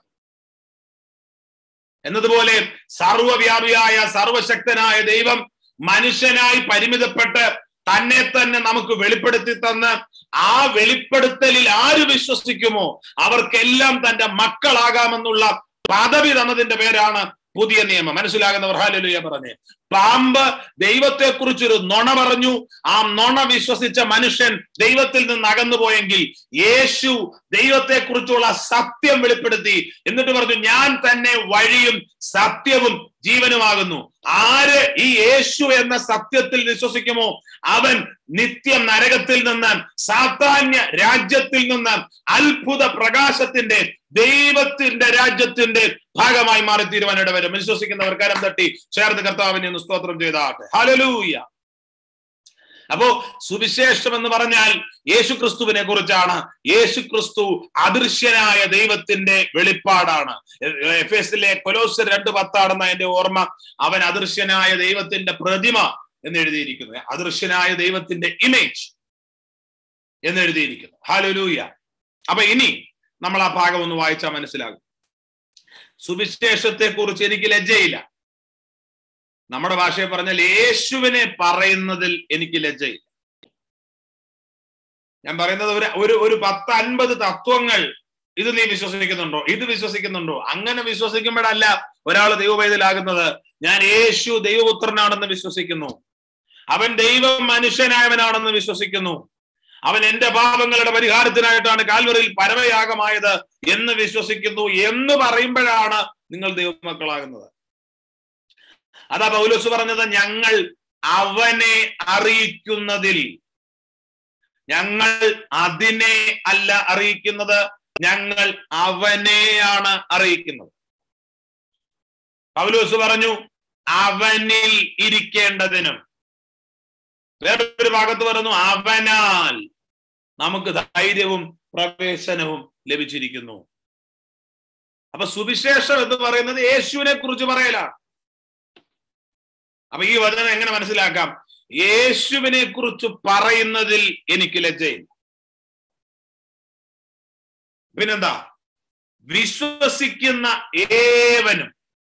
എന്നതുപോലെ സർവ്വവ്യാപിയായ സർവശക്തനായ ദൈവം മനുഷ്യനായി പരിമിതപ്പെട്ട് തന്നെ തന്നെ നമുക്ക് വെളിപ്പെടുത്തി തന്ന് ആ വെളിപ്പെടുത്തലിൽ ആര് വിശ്വസിക്കുമോ അവർക്കെല്ലാം തന്റെ മക്കളാകാമെന്നുള്ള പദവി തന്നതിന്റെ പേരാണ് പുതിയ നിയമം. മനസ്സിലാകുന്നവർ ഹല്ലേലൂയ പറഞ്ഞേ. പാമ്പ് ദൈവത്തെക്കുറിച്ചൊരു നുണ പറഞ്ഞു. ആ നുണ വിശ്വസിച്ച മനുഷ്യൻ ദൈവത്തിൽ നിന്ന് അകന്നുപോയെങ്കിൽ യേശു ദൈവത്തെക്കുറിച്ചുള്ള സത്യം വെളിപ്പെടുത്തി. എന്നിട്ട് പറഞ്ഞു, ഞാൻ തന്നെ വഴിയും സത്യവും ജീവനുമാകുന്നു. ആര് ഈ യേശു എന്ന സത്യത്തിൽ വിശ്വസിക്കുമോ അവൻ നിത്യം നരകത്തിൽ നിന്ന്, സാത്താന്യ രാജ്യത്തിൽ നിന്ന് അത്ഭുത പ്രകാശത്തിന്റെ ദൈവത്തിന്റെ രാജ്യത്തിന്റെ ഭാഗമായി മാറിത്തീരുവാനിട വരും. വിശ്വസിക്കുന്നവർ കരം തട്ടി ചേർന്ന് കർത്താവിനെ ഒന്ന് സ്തോത്രം ചെയ്താട്ടെ. ഹല്ലേലൂയ. അപ്പോ സുവിശേഷം എന്ന് പറഞ്ഞാൽ യേശുക്രിസ്തുവിനെ കുറിച്ചാണ്. യേശുക്രിസ്തു അദൃശ്യനായ ദൈവത്തിന്റെ വെളിപ്പാടാണ്. എഫേസിലെ കൊലോസ്യർ 2:10 എന്റെ ഓർമ്മ. അവൻ അദൃശ്യനായ ദൈവത്തിന്റെ പ്രതിമ എന്ന് എഴുതിയിരിക്കുന്നത്, അദൃശ്യനായ ദൈവത്തിന്റെ ഇമേജ് എന്ന് എഴുതിയിരിക്കുന്നു. ഹല്ലേലൂയ. അപ്പൊ ഇനി നമ്മൾ ആ ഭാഗം ഒന്ന് വായിച്ചാൽ മനസ്സിലാകും. സുവിശേഷത്തെ കുറിച്ച് എനിക്ക് ലജ്ജയില്ല. നമ്മുടെ ഭാഷയെ പറഞ്ഞാൽ യേശുവിനെ പറയുന്നതിൽ എനിക്ക് ലജ്ജയില്ല. ഞാൻ പറയുന്നത് ഒരു 10-50 തത്വങ്ങൾ, ഇത് നീ വിശ്വസിക്കുന്നുണ്ടോ, ഇത് വിശ്വസിക്കുന്നുണ്ടോ, അങ്ങനെ വിശ്വസിക്കുമ്പോഴല്ല ഒരാൾ ദൈവവേദലാകുന്നത്. ഞാൻ യേശു ദൈവപുത്രനാണെന്ന് വിശ്വസിക്കുന്നു, അവൻ ദൈവ മനുഷ്യനായവനാണെന്ന് വിശ്വസിക്കുന്നു, അവൻ എന്റെ പാപങ്ങളുടെ പരിഹാരത്തിനായിട്ടാണ് കാൽവറിയിൽ പരമയാഗമായത് എന്ന് വിശ്വസിക്കുന്നു എന്ന് പറയുമ്പോഴാണ് നിങ്ങൾ ദൈവമക്കളാകുന്നത്. അതാ പൗലോസ് പറഞ്ഞത്, ഞങ്ങൾ അവനെ അറിയിക്കുന്നതിൽ, ഞങ്ങൾ അതിനെ അല്ല അറിയിക്കുന്നത്, ഞങ്ങൾ അവനെയാണ് അറിയിക്കുന്നത്. പൗലോസ് പറഞ്ഞു അവനിൽ ഇരിക്കേണ്ടതിനും. വേറൊരു ഭാഗത്ത് പറഞ്ഞു അവനാൽ നമുക്ക് ധൈര്യവും പ്രവേശനവും ലഭിച്ചിരിക്കുന്നു. അപ്പൊ സുവിശേഷം എന്ന് പറയുന്നത് യേശുവിനെ കുറിച്ച് പറയലാണ്. അപ്പൊ ഈ വചനം എങ്ങനെ മനസ്സിലാക്കാം? യേശുവിനെ കുറിച്ച് പറയുന്നതിൽ എനിക്ക് ലജ്ജയില്ല. പിന്നെന്താ? വിശ്വസിക്കുന്ന ഏവനും,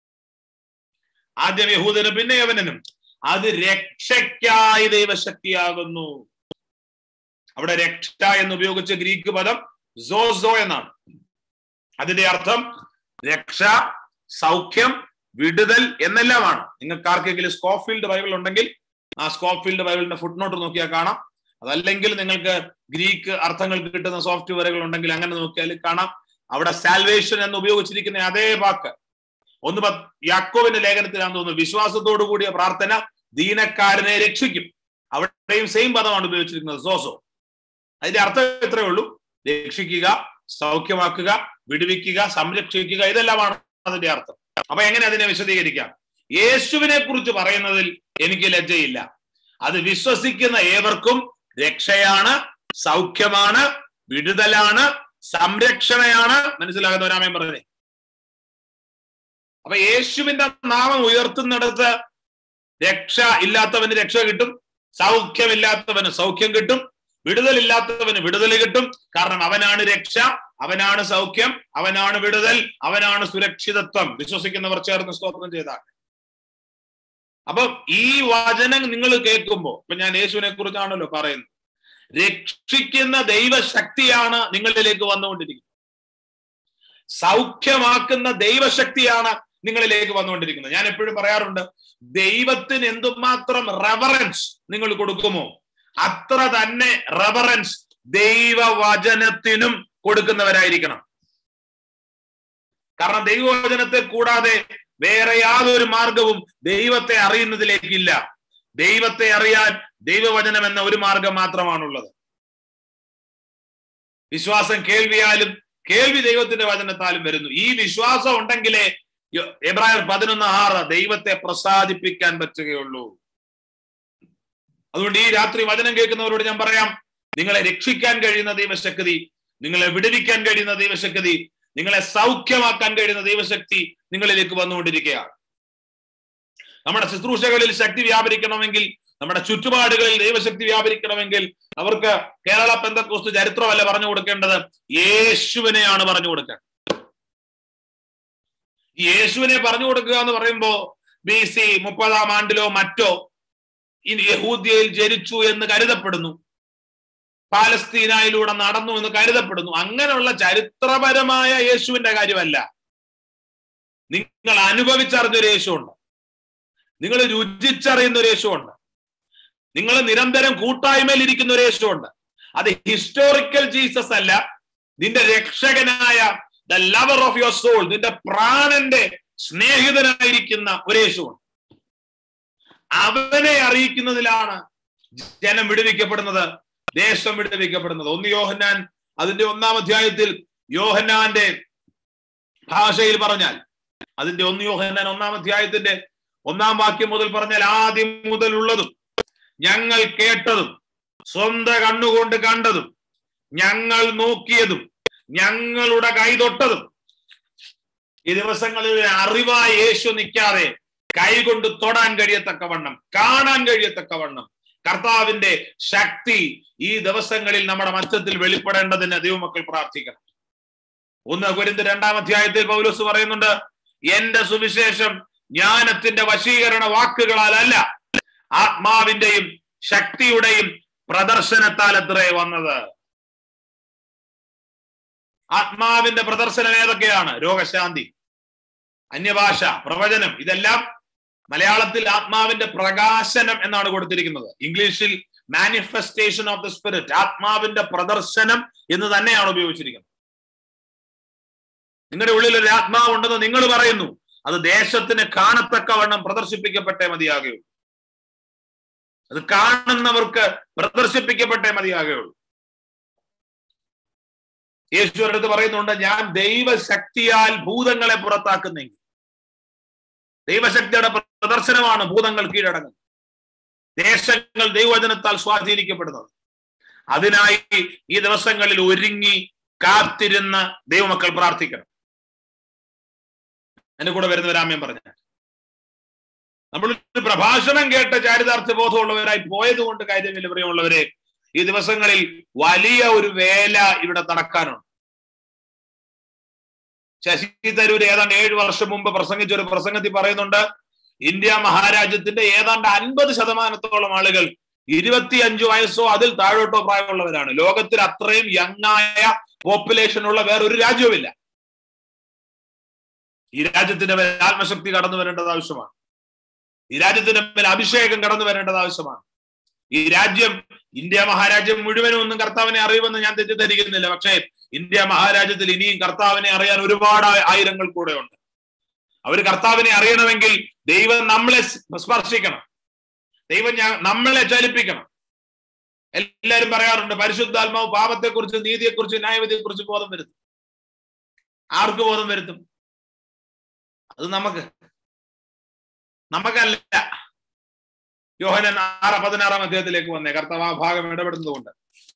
ആദ്യം യഹൂദനും പിന്നെ യവനനും, അത് രക്ഷയ്ക്കായി ദൈവശക്തിയാകുന്നു. അവിടെ രക്ഷ എന്ന് ഉപയോഗിച്ച ഗ്രീക്ക് പദം സോസോ എന്നാണ്. അതിന്റെ അർത്ഥം രക്ഷ, സൗഖ്യം, വിടുതൽ എന്നെല്ലാമാണ്. നിങ്ങൾക്ക് ആർക്കെങ്കിലും സ്കോഫീൽഡ് ബൈബിൾ ഉണ്ടെങ്കിൽ ആ സ്കോഫീൽഡ് ബൈബിളിന്റെ ഫുട് നോട്ട് നോക്കിയാൽ കാണാം. അതല്ലെങ്കിൽ നിങ്ങൾക്ക് ഗ്രീക്ക് അർത്ഥങ്ങൾക്ക് കിട്ടുന്ന സോഫ്റ്റ്വെയറുകൾ ഉണ്ടെങ്കിൽ അങ്ങനെ നോക്കിയാൽ കാണാം. അവിടെ സാൽവേഷൻ എന്ന് ഉപയോഗിച്ചിരിക്കുന്ന അതേ വാക്ക് യാക്കോബിന്റെ ലേഖനത്തിലാണെന്ന് തോന്നുന്നു, വിശ്വാസത്തോടു കൂടിയ പ്രാർത്ഥന ദീനക്കാരനെ രക്ഷിക്കും. അവിടെയും സെയിം പദമാണ് ഉപയോഗിച്ചിരിക്കുന്നത്, സോസോ. അതിന്റെ അർത്ഥം ഇത്രയേ ഉള്ളൂ: രക്ഷിക്കുക, സൗഖ്യമാക്കുക, വിടുവിക്കുക, സംരക്ഷിക്കുക, ഇതെല്ലാമാണ് അതിന്റെ അർത്ഥം. അപ്പൊ എങ്ങനെ അതിനെ വിശദീകരിക്കാം? യേശുവിനെ കുറിച്ച് പറയുന്നതിൽ എനിക്ക് ലജ്ജയില്ല. അത് വിശ്വസിക്കുന്ന ഏവർക്കും രക്ഷയാണ്, സൗഖ്യമാണ്, വിടുതലാണ്, സംരക്ഷണയാണ്. മനസ്സിലാകുന്നവരാമേൻ പറഞ്ഞേ. അപ്പൊ യേശുവിന്റെ നാമം ഉയർത്തുന്നിടത്ത് രക്ഷ ഇല്ലാത്തവന് രക്ഷ കിട്ടും, സൗഖ്യമില്ലാത്തവന് സൗഖ്യം കിട്ടും, വിടുതലില്ലാത്തവന് വിടുതൽ കിട്ടും. കാരണം അവനാണ് രക്ഷ, അവനാണ് സൗഖ്യം, അവനാണ് വിടുതൽ, അവനാണ് സുരക്ഷിതത്വം. വിശ്വസിക്കുന്നവർ ചേർന്ന് സ്തോത്രം ചെയ്താൽ. അപ്പൊ ഈ വചനം നിങ്ങൾ കേൾക്കുമ്പോ, ഇപ്പൊ ഞാൻ യേശുവിനെ കുറിച്ചാണല്ലോ പറയുന്നത്, രക്ഷിക്കുന്ന ദൈവശക്തിയാണ് നിങ്ങളിലേക്ക് വന്നുകൊണ്ടിരിക്കുന്നത്. സൗഖ്യമാക്കുന്ന ദൈവശക്തിയാണ് നിങ്ങളിലേക്ക് വന്നുകൊണ്ടിരിക്കുന്നത്. ഞാൻ എപ്പോഴും പറയാറുണ്ട്, ദൈവത്തിന് എന്തുമാത്രം റെവറൻസ് നിങ്ങൾ കൊടുക്കുമോ അത്ര തന്നെ റെവറൻസ് ദൈവവചനത്തിനും കൊടുക്കുന്നവരായിരിക്കണം. കാരണം ദൈവവചനത്തെ കൂടാതെ വേറെ യാതൊരു മാർഗവും ദൈവത്തെ അറിയുന്നതിലേക്കില്ല. ദൈവത്തെ അറിയാൻ ദൈവവചനം എന്ന ഒരു മാർഗം മാത്രമാണുള്ളത്. വിശ്വാസം കേൾവിയാലും കേൾവി ദൈവത്തിന്റെ വചനത്താലും വരുന്നു. ഈ വിശ്വാസം ഉണ്ടെങ്കിലേ എബ്രായർ 11:6 ദൈവത്തെ പ്രസാദിപ്പിക്കാൻ പറ്റുകയുള്ളൂ. അതുകൊണ്ട് ഈ രാത്രി വചനം കേൾക്കുന്നവരോട് ഞാൻ പറയാം, നിങ്ങളെ രക്ഷിക്കാൻ കഴിയുന്ന ദൈവശക്തി, നിങ്ങളെ വിടുവിക്കാൻ കഴിയുന്ന ദൈവശക്തി, നിങ്ങളെ സൗഖ്യമാക്കാൻ കഴിയുന്ന ദൈവശക്തി നിങ്ങളിലേക്ക് വന്നുകൊണ്ടിരിക്കുകയാണ്. നമ്മുടെ ശുശ്രൂഷകളിൽ ശക്തി വ്യാപരിക്കണമെങ്കിൽ, നമ്മുടെ ചുറ്റുപാടുകളിൽ ദൈവശക്തി വ്യാപരിക്കണമെങ്കിൽ അവർക്ക് കേരള പെന്തക്കോസ്ത് ചരിത്രമല്ല പറഞ്ഞു കൊടുക്കേണ്ടത്, യേശുവിനെയാണ് പറഞ്ഞു കൊടുക്കേണ്ടത്. യേശുവിനെ പറഞ്ഞു കൊടുക്കുക എന്ന് പറയുമ്പോ BC 30-ാം ആണ്ടിലോ മറ്റോ യഹൂദ്യയിൽ ജനിച്ചു എന്ന് കരുതപ്പെടുന്നു, പാലസ്തീനയിലൂടെ നടന്നു എന്ന് കരുതപ്പെടുന്നു. അങ്ങനെയുള്ള ചരിത്രപരമായ യേശുവിന്റെ കാര്യമല്ല. നിങ്ങൾ അനുഭവിച്ചറിഞ്ഞൊരു യേശുണ്ട്, നിങ്ങൾ രുചിച്ചറിയുന്ന ഒരു യേശുണ്ട്, നിങ്ങൾ നിരന്തരം കൂട്ടായ്മയിൽ ഇരിക്കുന്ന ഒരു യേശുണ്ട്. അത് ഹിസ്റ്റോറിക്കൽ ജീസസ് അല്ല, നിന്റെ രക്ഷകനായ the lover of your soul, നിന്റെ പ്രാണന്റെ സ്നേഹിതനായിരിക്കുന്ന ഒരു യേശുണ്ട്. അവനെ അറിയിക്കുന്നതിലാണ് ജനം വിടുവിക്കപ്പെടുന്നത്, ദേശം വിടുവിക്കപ്പെടുന്നത്. 1 യോഹന്നാൻ അതിന്റെ 1-ാം അധ്യായത്തിൽ യോഹന്നാന്റെ ഭാഷയിൽ പറഞ്ഞാൽ, അതിന്റെ 1 യോഹന്നാൻ 1-ാം അധ്യായത്തിന്റെ 1-ാം വാക്യം മുതൽ പറഞ്ഞാൽ, ആദ്യം മുതൽ ഉള്ളതും ഞങ്ങൾ കേട്ടതും സ്വന്തം കണ്ണുകൊണ്ട് കണ്ടതും ഞങ്ങൾ നോക്കിയതും ഞങ്ങളുടെ കൈതൊട്ടതും. ഈ ദിവസങ്ങളിൽ അറിവായ യേശു നിൽക്കാതെ കൈകൊണ്ട് തൊടാൻ കഴിയത്തക്കവണ്ണം, കാണാൻ കഴിയത്തക്കവണ്ണം കർത്താവിന്റെ ശക്തി ഈ ദിവസങ്ങളിൽ നമ്മുടെ മധ്യത്തിൽ വെളിപ്പെടേണ്ടതിന് ദൈവമക്കൾ പ്രാർത്ഥിക്കണം. 1 കൊരിന്ത്യർ 2-ാം അധ്യായത്തിൽ പൗലോസ് പറയുന്നുണ്ട്, എന്റെ സുവിശേഷം ജ്ഞാനത്തിന്റെ വശീകരണ വാക്കുകളാലല്ല, ആത്മാവിന്റെയും ശക്തിയുടെയും പ്രദർശനത്താൽ അത്രേ വന്നത്. ആത്മാവിന്റെ പ്രദർശനം ഏതൊക്കെയാണ്? രോഗശാന്തി, അന്യഭാഷ, പ്രവചനം. ഇതെല്ലാം മലയാളത്തിൽ ആത്മാവിന്റെ പ്രകാശനം എന്നാണ് കൊടുത്തിരിക്കുന്നത്. ഇംഗ്ലീഷിൽ മാനിഫെസ്റ്റേഷൻ ഓഫ് ദ സ്പിരിറ്റ്, ആത്മാവിന്റെ പ്രദർശനം എന്ന് തന്നെയാണ് ഉപയോഗിച്ചിരിക്കുന്നത്. നിങ്ങളുടെ ഉള്ളിൽ ഒരു ആത്മാവ് ഉണ്ടെന്ന് നിങ്ങൾ പറയുന്നു, അത് ദേശത്തിന് കാണത്തക്കവണ്ണം പ്രദർശിപ്പിക്കപ്പെട്ടേ മതിയാകുകയുള്ളൂ. അത് കാണുന്നവർക്ക് പ്രദർശിപ്പിക്കപ്പെട്ടേ മതിയാകുകയുള്ളൂ. യേശു അടുത്ത് പറയുന്നുണ്ട്, ഞാൻ ദൈവശക്തിയാൽ ഭൂതങ്ങളെ പുറത്താക്കുന്നെങ്കിൽ. ദൈവശക്തിയുടെ പ്രദർശനമാണ് ഭൂതങ്ങൾ കീഴടങ്ങുന്നത്, ദേശങ്ങൾ ദൈവവചനത്താൽ സ്വാധീനിക്കപ്പെടുന്നത്. അതിനായി ഈ ദിവസങ്ങളിൽ ഒരുങ്ങി കാത്തിരുന്ന് ദൈവമക്കൾ പ്രാർത്ഥിക്കണം. എന്റെ കൂടെ വരുന്നവരാമ്യം പറഞ്ഞ നമ്മളൊരു പ്രഭാഷണം കേട്ട ചാരിതാർത്ഥ്യ ബോധമുള്ളവരായി പോയത് കൊണ്ട് കാര്യമില്ല. പ്രിയമുള്ളവരെ, ഈ ദിവസങ്ങളിൽ വലിയ ഒരു വേല ഇവിടെ നടക്കാനുണ്ട്. ശശി തരൂർ ഏതാണ്ട് 7 വർഷം മുമ്പ് പ്രസംഗിച്ച ഒരു പ്രസംഗത്തിൽ പറയുന്നുണ്ട്, ഇന്ത്യ മഹാരാജ്യത്തിന്റെ ഏതാണ്ട് 50% ആളുകൾ 25 വയസ്സോ അതിൽ താഴോട്ടോ പ്രായമുള്ളവരാണ്. ലോകത്തിൽ അത്രയും യങ്ങായ പോപ്പുലേഷൻ ഉള്ള വേറൊരു രാജ്യവുമില്ല. ഈ രാജ്യത്തിന്റെ മേൽ ആത്മശക്തി കടന്നു വരേണ്ടത് ആവശ്യമാണ്. ഈ രാജ്യത്തിന്റെ മേൽ അഭിഷേകം കടന്നു വരേണ്ടത് ആവശ്യമാണ്. ഈ രാജ്യം, ഇന്ത്യ മഹാരാജ്യം മുഴുവനും ഒന്നും കർത്താവിനെ അറിയുമെന്ന് ഞാൻ തെറ്റിദ്ധരിക്കുന്നില്ല. പക്ഷേ ഇന്ത്യ മഹാരാജ്യത്തിൽ ഇനിയും കർത്താവിനെ അറിയാൻ ഒരുപാട് ആയിരങ്ങൾ കൂടെ ഉണ്ട്. അവർ കർത്താവിനെ അറിയണമെങ്കിൽ ദൈവം നമ്മളെ സ്പർശിക്കണം, ദൈവം നമ്മളെ ചലിപ്പിക്കണം. എല്ലാവരും പറയാറുണ്ട്, പരിശുദ്ധാത്മാവ് പാപത്തെക്കുറിച്ച്, നീതിയെക്കുറിച്ച്, ന്യായവിധിയെക്കുറിച്ച് ബോധം വരുത്തും. ആർക്ക് ബോധം വരുത്തും? അത് നമുക്കല്ല. യോഹന്നാൻ 6:16 അധ്യായത്തിലേക്ക് വന്നേ. കർത്താവ് ആ ഭാഗം ഇടപെടുന്നത് കൊണ്ട്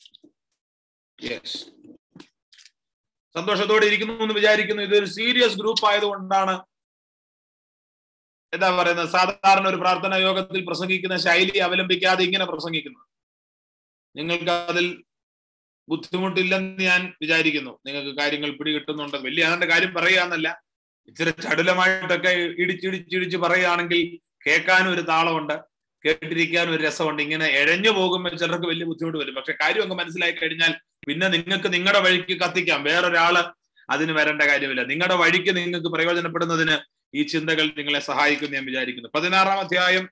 സന്തോഷത്തോടെ ഇരിക്കുന്നു എന്ന് വിചാരിക്കുന്നു. ഇതൊരു സീരിയസ് ഗ്രൂപ്പ് ആയതുകൊണ്ടാണ് എന്താ പറയുന്നത്, സാധാരണ ഒരു പ്രാർത്ഥനാ യോഗത്തിൽ പ്രസംഗിക്കുന്ന ശൈലി അവലംബിക്കാതെ ഇങ്ങനെ പ്രസംഗിക്കുന്നത്. നിങ്ങൾക്ക് അതിൽ ബുദ്ധിമുട്ടില്ലെന്ന് ഞാൻ വിചാരിക്കുന്നു. നിങ്ങൾക്ക് കാര്യങ്ങൾ പിടികിട്ടുന്നുണ്ട്. വലിയ അതിന്റെ കാര്യം പറയുകയെന്നല്ല, ഇച്ചിരി ചടുലമായിട്ടൊക്കെ ഇടിച്ചിടിച്ചിടിച്ച് പറയുകയാണെങ്കിൽ കേൾക്കാനും ഒരു താളമുണ്ട്, കേട്ടിരിക്കാനും ഒരു രസമുണ്ട്. ഇങ്ങനെ എഴഞ്ഞു പോകുമ്പോൾ ചിലർക്ക് വലിയ ബുദ്ധിമുട്ട് വരും. പക്ഷെ കാര്യം അങ്ങ് മനസ്സിലാക്കി കഴിഞ്ഞാൽ പിന്നെ നിങ്ങൾക്ക് നിങ്ങളുടെ വഴിക്ക് കത്തിക്കാം. വേറൊരാള് അതിന് വരേണ്ട കാര്യമില്ല. നിങ്ങളുടെ വഴിക്ക് നിങ്ങൾക്ക് പ്രയോജനപ്പെടുന്നതിന് ഈ ചിന്തകൾ നിങ്ങളെ സഹായിക്കും ഞാൻ വിചാരിക്കുന്നു. 16-ാം അധ്യായം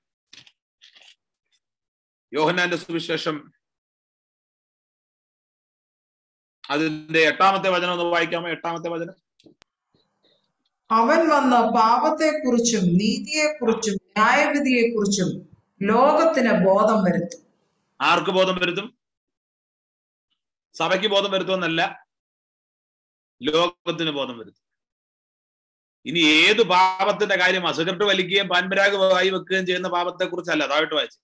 യോഹന്നാന്റെ സുവിശേഷം, അതിന്റെ 8-ാമത്തെ വചനം ഒന്ന് വായിക്കാമോ? 8-ാമത്തെ വചനം.
അവൻ വന്ന് പാപത്തെക്കുറിച്ചും നീതിയെക്കുറിച്ചും ന്യായവിധിയെക്കുറിച്ചും ലോകത്തിന് ബോധം വരുത്തും.
ആർക്ക് ബോധം വരുത്തും? സഭയ്ക്ക് ബോധം വരുത്തുമെന്നല്ല, ലോകത്തിന് ബോധം വരുത്തും. ഇനി ഏത് പാപത്തിന്റെ കാര്യം, സിഗരറ്റ് വലിക്കുകയും പാൻപരാഗ് വായി വെക്കുകയും ചെയ്യുന്ന പാപത്തെ കുറിച്ചല്ല. അതായിട്ട് വായിച്ചു.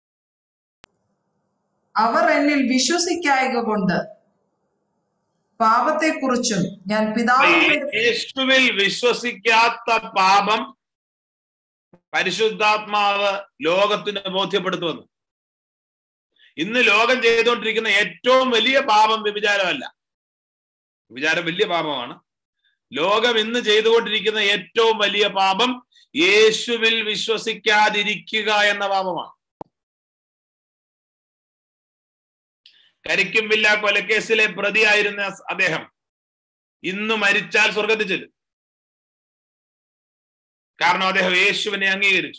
അവർ എന്നിൽ വിശ്വസിക്കായക കൊണ്ട് പാപത്തെക്കുറിച്ചും ഞാൻ
യേശുവിൽ വിശ്വസിക്കാത്ത പാപം പരിശുദ്ധാത്മാവ് ലോകത്തിന് ബോധ്യപ്പെടുത്തുമെന്ന്. ഇന്ന് ലോകം ചെയ്തുകൊണ്ടിരിക്കുന്ന ഏറ്റവും വലിയ പാപം വ്യഭിചാരമല്ല. വ്യഭിചാരം വലിയ പാപമാണ്. ലോകം ഇന്ന് ചെയ്തുകൊണ്ടിരിക്കുന്ന ഏറ്റവും വലിയ പാപം യേശുവിൽ വിശ്വസിക്കാതിരിക്കുക എന്ന പാപമാണ്. കരിക്കുംവില്ല കൊലക്കേസിലെ പ്രതിയായിരുന്ന അദ്ദേഹം ഇന്ന് മരിച്ചാൽ സ്വർഗത്തിൽ ചെല്ലും. കാരണം അദ്ദേഹം യേശുവിനെ അംഗീകരിച്ചു.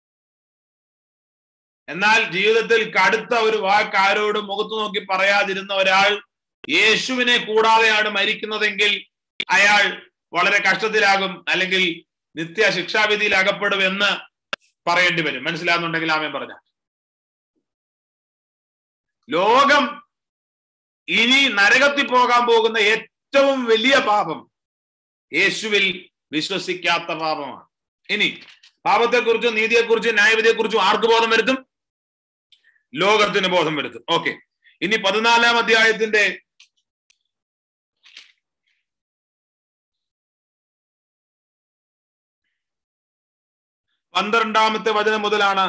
എന്നാൽ ജീവിതത്തിൽ കടുത്ത ഒരു വാക്ക് ആരോടും മുഖത്തു നോക്കി പറയാതിരുന്ന ഒരാൾ യേശുവിനെ കൂടാതെയാണ് മരിക്കുന്നതെങ്കിൽ അയാൾ വളരെ കഷ്ടത്തിലാകും, അല്ലെങ്കിൽ നിത്യ ശിക്ഷാവിധിയിൽ അകപ്പെടും എന്ന് പറയേണ്ടി വരും. മനസ്സിലാകുന്നുണ്ടെങ്കിൽ ആമേൻ പറഞ്ഞ. ലോകം ഇനി നരകത്തിൽ പോകാൻ പോകുന്ന ഏറ്റവും വലിയ പാപം യേശുവിൽ വിശ്വസിക്കാത്ത പാപമാണ്. ഇനി പാപത്തെക്കുറിച്ചും നീതിയെക്കുറിച്ചും ന്യായവിധിയെക്കുറിച്ചും ആർക്ക് ബോധം വരുത്തും? ലോകത്തിന് ബോധം വരുത്തും. ഓക്കെ, ഇനി 14-ാം അധ്യായത്തിന്റെ 12-ാമത്തെ വചനം മുതലാണ്.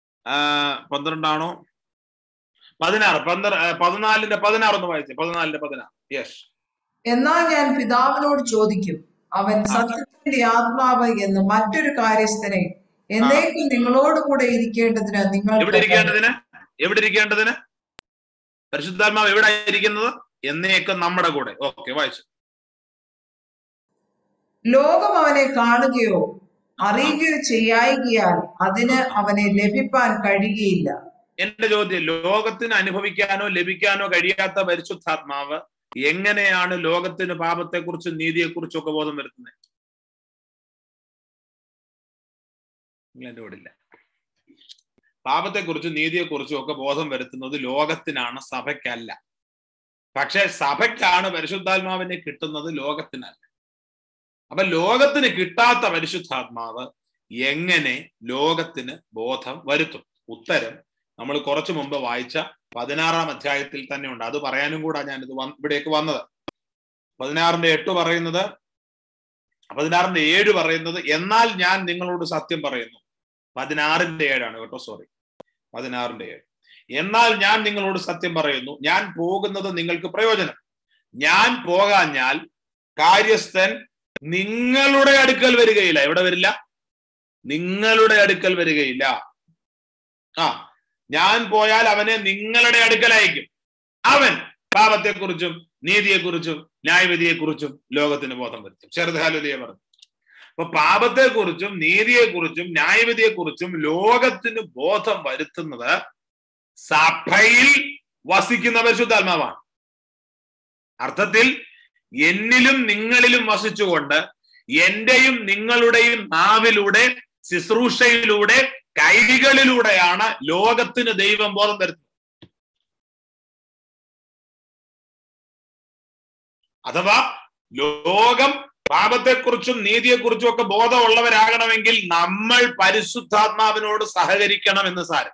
12 ആണോ 16? 14-ന്റെ 16 ഒന്ന് വായിച്ചേ. 14-ന്റെ 16. യെസ്.
എന്നാൽ ഞാൻ പിതാവിനോട് ചോദിക്കും, അവൻ സത്യത്തിന്റെ ആത്മാവ് എന്ന് മറ്റൊരു കാര്യസ്ഥനെ എന്നേക്കും നിങ്ങളോട് കൂടെ ഇരിക്കേണ്ടതിന് നിങ്ങൾ
എവിടെ ഇരിക്കേണ്ടതിന്? പരിശുദ്ധാത്മാവ് എവിടെ ഇരിക്കുന്നത്? എന്നേക്കും നമ്മുടെ കൂടെ. ഓക്കെ, വായിച്ചു.
ലോകം അവനെ കാണുകയോ അറിയുകയോ ചെയ്യായികയാൽ അതിന് അവനെ ലഭിപ്പാൻ കഴിയുകയില്ല.
എന്റെ ചോദ്യം, ലോകത്തിന് അനുഭവിക്കാനോ ലഭിക്കാനോ കഴിയാത്ത പരിശുദ്ധാത്മാവ് എങ്ങനെയാണ് ലോകത്തിന് പാപത്തെക്കുറിച്ചും നീതിയെക്കുറിച്ചും ഒക്കെ ബോധം വരുത്തുന്നത്? എന്റെ കൂടില്ല. പാപത്തെക്കുറിച്ചും നീതിയെക്കുറിച്ചും ഒക്കെ ബോധം വരുത്തുന്നത് ലോകത്തിനാണ്, സഭയ്ക്കല്ല. പക്ഷെ സഭയ്ക്കാണ് പരിശുദ്ധാത്മാവിനെ കിട്ടുന്നത്, ലോകത്തിനല്ല. അപ്പൊ ലോകത്തിന് കിട്ടാത്ത പരിശുദ്ധാത്മാവ് എങ്ങനെ ലോകത്തിന് ബോധം വരുത്തും? ഉത്തരം നമ്മൾ കുറച്ചു മുമ്പ് വായിച്ച 16-ാം അധ്യായത്തിൽ തന്നെ ഉണ്ട്. അത് പറയാനും കൂടാ ഞാനിത് ഇവിടേക്ക് വന്നത്. 16-ന്റെ 8 പറയുന്നത്, 16-ന്റെ 7 പറയുന്നത്, എന്നാൽ ഞാൻ നിങ്ങളോട് സത്യം പറയുന്നു. 16-ന്റെ 7 കേട്ടോ, സോറി, 16-ന്റെ 7. എന്നാൽ ഞാൻ നിങ്ങളോട് സത്യം പറയുന്നു, ഞാൻ പോകുന്നത് നിങ്ങൾക്ക് പ്രയോജനം. ഞാൻ പോകാഞ്ഞാൽ കാര്യസ്ഥൻ നിങ്ങളുടെ അടുക്കൽ വരികയില്ല. എവിടെ വരില്ല? നിങ്ങളുടെ അടുക്കൽ വരികയില്ല. ഞാൻ പോയാൽ അവനെ നിങ്ങളുടെ അടുക്കൽ അയക്കും. അവൻ പാപത്തെക്കുറിച്ചും നീതിയെക്കുറിച്ചും ന്യായവിധിയെക്കുറിച്ചും ലോകത്തിന് ബോധം വരുത്തും. ചെറുതാലുലിയെ പറഞ്ഞു. അപ്പൊ പാപത്തെക്കുറിച്ചും നീതിയെക്കുറിച്ചും ന്യായവിധിയെക്കുറിച്ചും ലോകത്തിന് ബോധം വരുത്തുന്നത് സഭയിൽ വസിക്കുന്ന പരിശുദ്ധാത്മാവാണ്. അർത്ഥത്തിൽ എന്നിലും നിങ്ങളിലും വസിച്ചുകൊണ്ട് എന്റെയും നിങ്ങളുടെയും നാവിലൂടെ, ശുശ്രൂഷയിലൂടെ, കൈകളിലൂടെയാണ് ലോകത്തിന് ദൈവം ബോധം വരുത്തുന്നത്. അഥവാ ലോകം പാപത്തെക്കുറിച്ചും നീതിയെക്കുറിച്ചും ഒക്കെ ബോധമുള്ളവരാകണമെങ്കിൽ നമ്മൾ പരിശുദ്ധാത്മാവിനോട് സഹകരിക്കണം എന്ന് സാരം.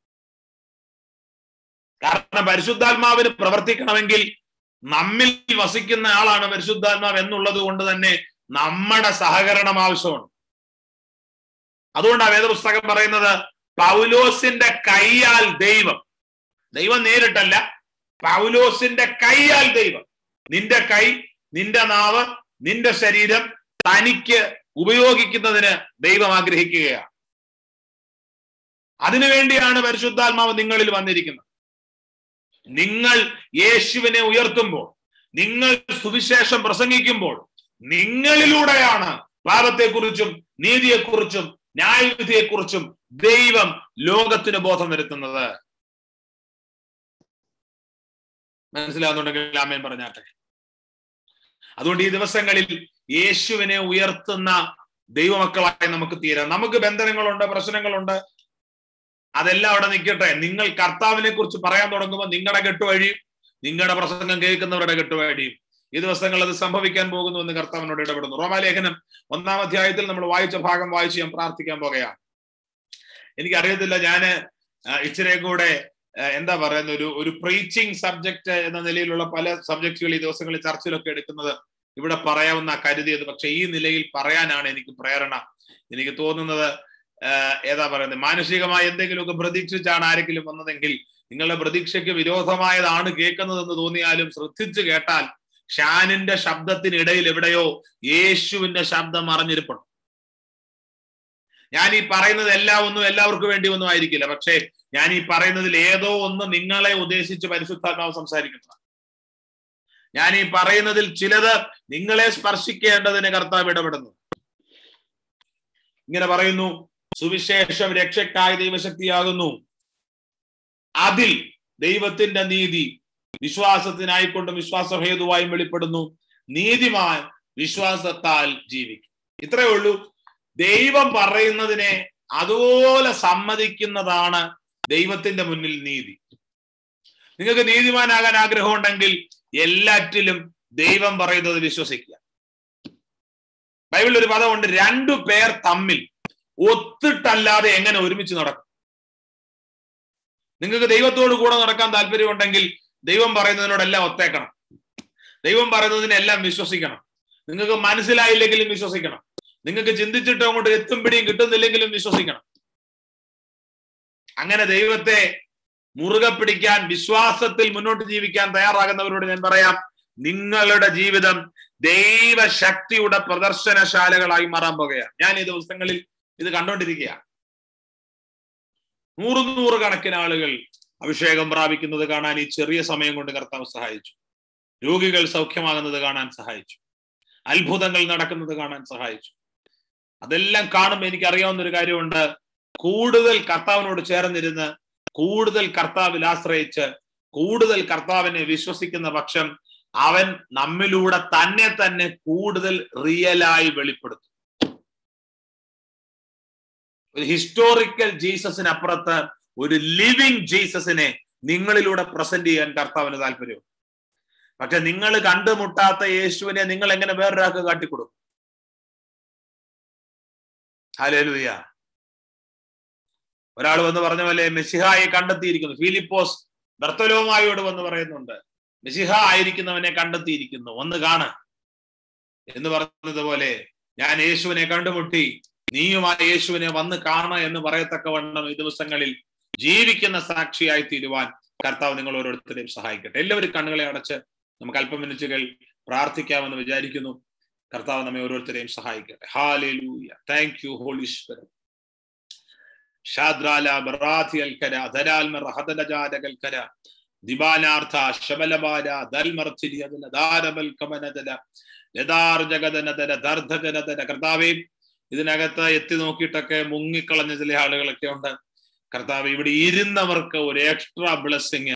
കാരണം പരിശുദ്ധാത്മാവിന് പ്രവർത്തിക്കണമെങ്കിൽ നമ്മിൽ വസിക്കുന്ന ആളാണ് പരിശുദ്ധാത്മാവ് എന്നുള്ളത് കൊണ്ട് തന്നെ നമ്മുടെ സഹകരണം ആവശ്യമാണ്. അതുകൊണ്ടാണ് വേദപുസ്തകം പറയുന്നത്, പൗലോസിന്റെ കൈയാൽ ദൈവം നേരിട്ടല്ല, പൗലോസിന്റെ കൈയാൽ ദൈവം, നിന്റെ കൈ, നിന്റെ നാവ്, നിന്റെ ശരീരം തനിക്ക് ഉപയോഗിക്കുന്നതിന് ദൈവം ആഗ്രഹിക്കുകയാണ്. അതിനുവേണ്ടിയാണ് പരിശുദ്ധാത്മാവ് നിങ്ങളിൽ വന്നിരിക്കുന്നത്. നിങ്ങൾ യേശുവിനെ ഉയർത്തുമ്പോൾ, നിങ്ങൾ സുവിശേഷം പ്രസംഗിക്കുമ്പോൾ, നിങ്ങളിലൂടെയാണ് പാപത്തെക്കുറിച്ചും നീതിയെക്കുറിച്ചും ന്യായവിധിയെക്കുറിച്ചും ദൈവം ലോകത്തിന് ബോധം വരുത്തുന്നത്. മനസ്സിലാവുന്നുണ്ടെങ്കിൽ ആമേൻ പറഞ്ഞാട്ടെ. അതുകൊണ്ട് ഈ ദിവസങ്ങളിൽ യേശുവിനെ ഉയർത്തുന്ന ദൈവമക്കളായി നമുക്ക് തീരാം. നമുക്ക് ബന്ധനങ്ങളുണ്ട്, പ്രശ്നങ്ങളുണ്ട്, അതെല്ലാം അവിടെ നിൽക്കട്ടെ. നിങ്ങൾ കർത്താവിനെ കുറിച്ച് പറയാൻ തുടങ്ങുമ്പോൾ നിങ്ങളുടെ കെട്ടുവഴിയും നിങ്ങളുടെ പ്രസംഗം കേൾക്കുന്നവരുടെ കെട്ടുവഴിയും ഈ ദിവസങ്ങൾ അത് സംഭവിക്കാൻ പോകുന്നു എന്ന് കർത്താവിനോട് ഇടപെടുന്നു. റോമാലേഖനം 1-ാം അധ്യായത്തിൽ നമ്മൾ വായിച്ച ഭാഗം വായിച്ച് ഞാൻ പ്രാർത്ഥിക്കാൻ പോകുകയാണ്. എനിക്കറിയത്തില്ല, ഞാന് ഇച്ചിരി കൂടെ എന്താ പറയുന്ന ഒരു പ്രീച്ചിങ് സബ്ജക്ട് എന്ന നിലയിലുള്ള പല സബ്ജക്റ്റുകൾ ഈ ദിവസങ്ങളിൽ ചർച്ചയിലൊക്കെ എടുക്കുന്നത് ഇവിടെ പറയാവുന്ന കരുതിയത്. പക്ഷെ ഈ നിലയിൽ പറയാനാണ് എനിക്ക് പ്രേരണ. എനിക്ക് തോന്നുന്നത് ഏതാ പറയുന്നത്, മാനുഷികമായി എന്തെങ്കിലുമൊക്കെ പ്രതീക്ഷിച്ചാണ് ആരെങ്കിലും വന്നതെങ്കിൽ നിങ്ങളുടെ പ്രതീക്ഷയ്ക്ക് വിരോധമായതാണ് കേൾക്കുന്നതെന്ന് തോന്നിയാലും ശ്രദ്ധിച്ചു കേട്ടാൽ ഷാനിന്റെ ശബ്ദത്തിനിടയിൽ എവിടെയോ യേശുവിന്റെ ശബ്ദം അറിഞ്ഞിരിപ്പുണ്ട്. ഞാൻ ഈ പറയുന്നത് എല്ലാവർക്കും വേണ്ടി ഒന്നും ആയിരിക്കില്ല. പക്ഷേ ഞാൻ ഈ പറയുന്നതിൽ ഏതോ ഒന്ന് നിങ്ങളെ ഉദ്ദേശിച്ച് പരിശുദ്ധാത്മാവ് സംസാരിക്കുന്നതാണ്. ഞാൻ ഈ പറയുന്നതിൽ ചിലത് നിങ്ങളെ സ്പർശിക്കേണ്ടതിന് കർത്താവ് ഇടപെടുന്നു. ഇങ്ങനെ പറയുന്നു, സുവിശേഷം രക്ഷയ്ക്കായി ദൈവശക്തിയാകുന്നു, അതിൽ ദൈവത്തിന്റെ നീതി വിശ്വാസത്തിനായിക്കൊണ്ടും വിശ്വാസഹേതുവായും വെളിപ്പെടുന്നു, നീതിമാൻ വിശ്വാസത്താൽ ജീവിക്കും. ഇത്രയേ ഉള്ളൂ. ദൈവം പറയുന്നതിനെ അതുപോലെ സമ്മതിക്കുന്നതാണ് ദൈവത്തിന്റെ മുന്നിൽ നീതി. നിങ്ങൾക്ക് നീതിമാനാകാൻ ആഗ്രഹമുണ്ടെങ്കിൽ എല്ലാറ്റിലും ദൈവം പറയുന്നത് വിശ്വസിക്കുക. ബൈബിളിൽ ഒരു പദമുണ്ട്, 2 പേർ തമ്മിൽ ഒത്തിട്ടല്ലാതെ എങ്ങനെ ഒരുമിച്ച് നടക്കും. നിങ്ങൾക്ക് ദൈവത്തോട് കൂടെ നടക്കാൻ താല്പര്യമുണ്ടെങ്കിൽ ദൈവം പറയുന്നതിനോടെല്ലാം ഒത്തേക്കണം. ദൈവം പറയുന്നതിനെല്ലാം വിശ്വസിക്കണം. നിങ്ങൾക്ക് മനസ്സിലായില്ലെങ്കിലും വിശ്വസിക്കണം. നിങ്ങൾക്ക് ചിന്തിച്ചിട്ട് അങ്ങോട്ട് എത്തും പിടിയും കിട്ടുന്നില്ലെങ്കിലും വിശ്വസിക്കണം. അങ്ങനെ ദൈവത്തെ മുറുകെ പിടിക്കാൻ, വിശ്വാസത്തിൽ മുന്നോട്ട് ജീവിക്കാൻ തയ്യാറാകുന്നവരോട് ഞാൻ പറയാം, നിങ്ങളുടെ ജീവിതം ദൈവശക്തിയുടെ പ്രദർശനശാലകളായി മാറാൻ പോകുകയാണ്. ഞാൻ ഈ ദിവസങ്ങളിൽ ഇത് കണ്ടുകൊണ്ടിരിക്കുകയാണ്. 100 കണക്കിന് ആളുകൾ അഭിഷേകം പ്രാപിക്കുന്നത് കാണാൻ ഈ ചെറിയ സമയം കൊണ്ട് കർത്താവ് സഹായിച്ചു. രോഗികൾ സൗഖ്യമാകുന്നത് കാണാൻ സഹായിച്ചു. അത്ഭുതങ്ങൾ നടക്കുന്നത് കാണാൻ സഹായിച്ചു. അതെല്ലാം കാണുമ്പോൾ എനിക്കറിയാവുന്ന ഒരു കാര്യമുണ്ട്, കൂടുതൽ കർത്താവിനോട് ചേർന്നിരുന്ന് കൂടുതൽ കർത്താവിൽ ആശ്രയിച്ച് കൂടുതൽ കർത്താവിനെ വിശ്വസിക്കുന്ന പക്ഷം അവൻ നമ്മിലൂടെ തന്നെ കൂടുതൽ റിയലായി വെളിപ്പെടുത്തും. ഒരു ഹിസ്റ്റോറിക്കൽ ജീസസിനപ്പുറത്ത് ഒരു ലിവിങ് ജീസസിനെ നിങ്ങളിലൂടെ പ്രസന്റ് ചെയ്യാൻ കർത്താവിന് താല്പര്യം. പക്ഷെ നിങ്ങൾ കണ്ടുമുട്ടാത്ത യേശുവിനെ നിങ്ങൾ എങ്ങനെ വേറൊരാൾക്ക് കാട്ടിക്കൊടുക്കും? ഹല്ലേലൂയ. ഒരാൾ വന്ന് പറഞ്ഞ പോലെ മെസ്സിഹായെ കണ്ടെത്തിയിരിക്കുന്നു. ഫിലിപ്പോസ് ബർത്തലോമായോട് വന്ന് പറയുന്നുണ്ട്, മെസ്സിഹ ആയിരിക്കുന്നവനെ കണ്ടെത്തിയിരിക്കുന്നു, ഒന്ന് കാണ് എന്ന് പറഞ്ഞതുപോലെ ഞാൻ യേശുവിനെ കണ്ടുമുട്ടി, നീയും ആ യേശുവിനെ വന്ന് കാണ എന്ന് പറയത്തക്കവണ്ണം ഈ ദിവസങ്ങളിൽ ജീവിക്കുന്ന സാക്ഷിയായി തീരുവാൻ കർത്താവ് നിങ്ങൾ ഓരോരുത്തരെയും സഹായിക്കട്ടെ. എല്ലാവരും കണ്ണുകളെ അടച്ച് നമുക്ക് അല്പം മിനിറ്റുകൾ പ്രാർത്ഥിക്കാമെന്ന് വിചാരിക്കുന്നു. കർത്താവ് നമ്മെ ഓരോരുത്തരെയും സഹായിക്കട്ടെ. Hallelujah. Thank you holy spirit. ഷാദ്രാല ബറാഥിയൽ കര ധരാൽമർ ഹദലജാരകൽ കര ദിബാനാർത്ഥ ശബലബാല ദൽമർച്ചിരി അദല ദാരബൽ കമനദല ലദാർ ജഗദനദല ദർധജനദല. കർത്താവേ, ഇതിനകത്ത് എത്തി നോക്കിയിട്ടൊക്കെ മുങ്ങിക്കളഞ്ഞ ചില ആളുകളൊക്കെ ഉണ്ട്. കർത്താവ്, ഇവിടെ ഇരുന്നവർക്ക് ഒരു എക്സ്ട്രാ ബ്ലെസ്സിങ്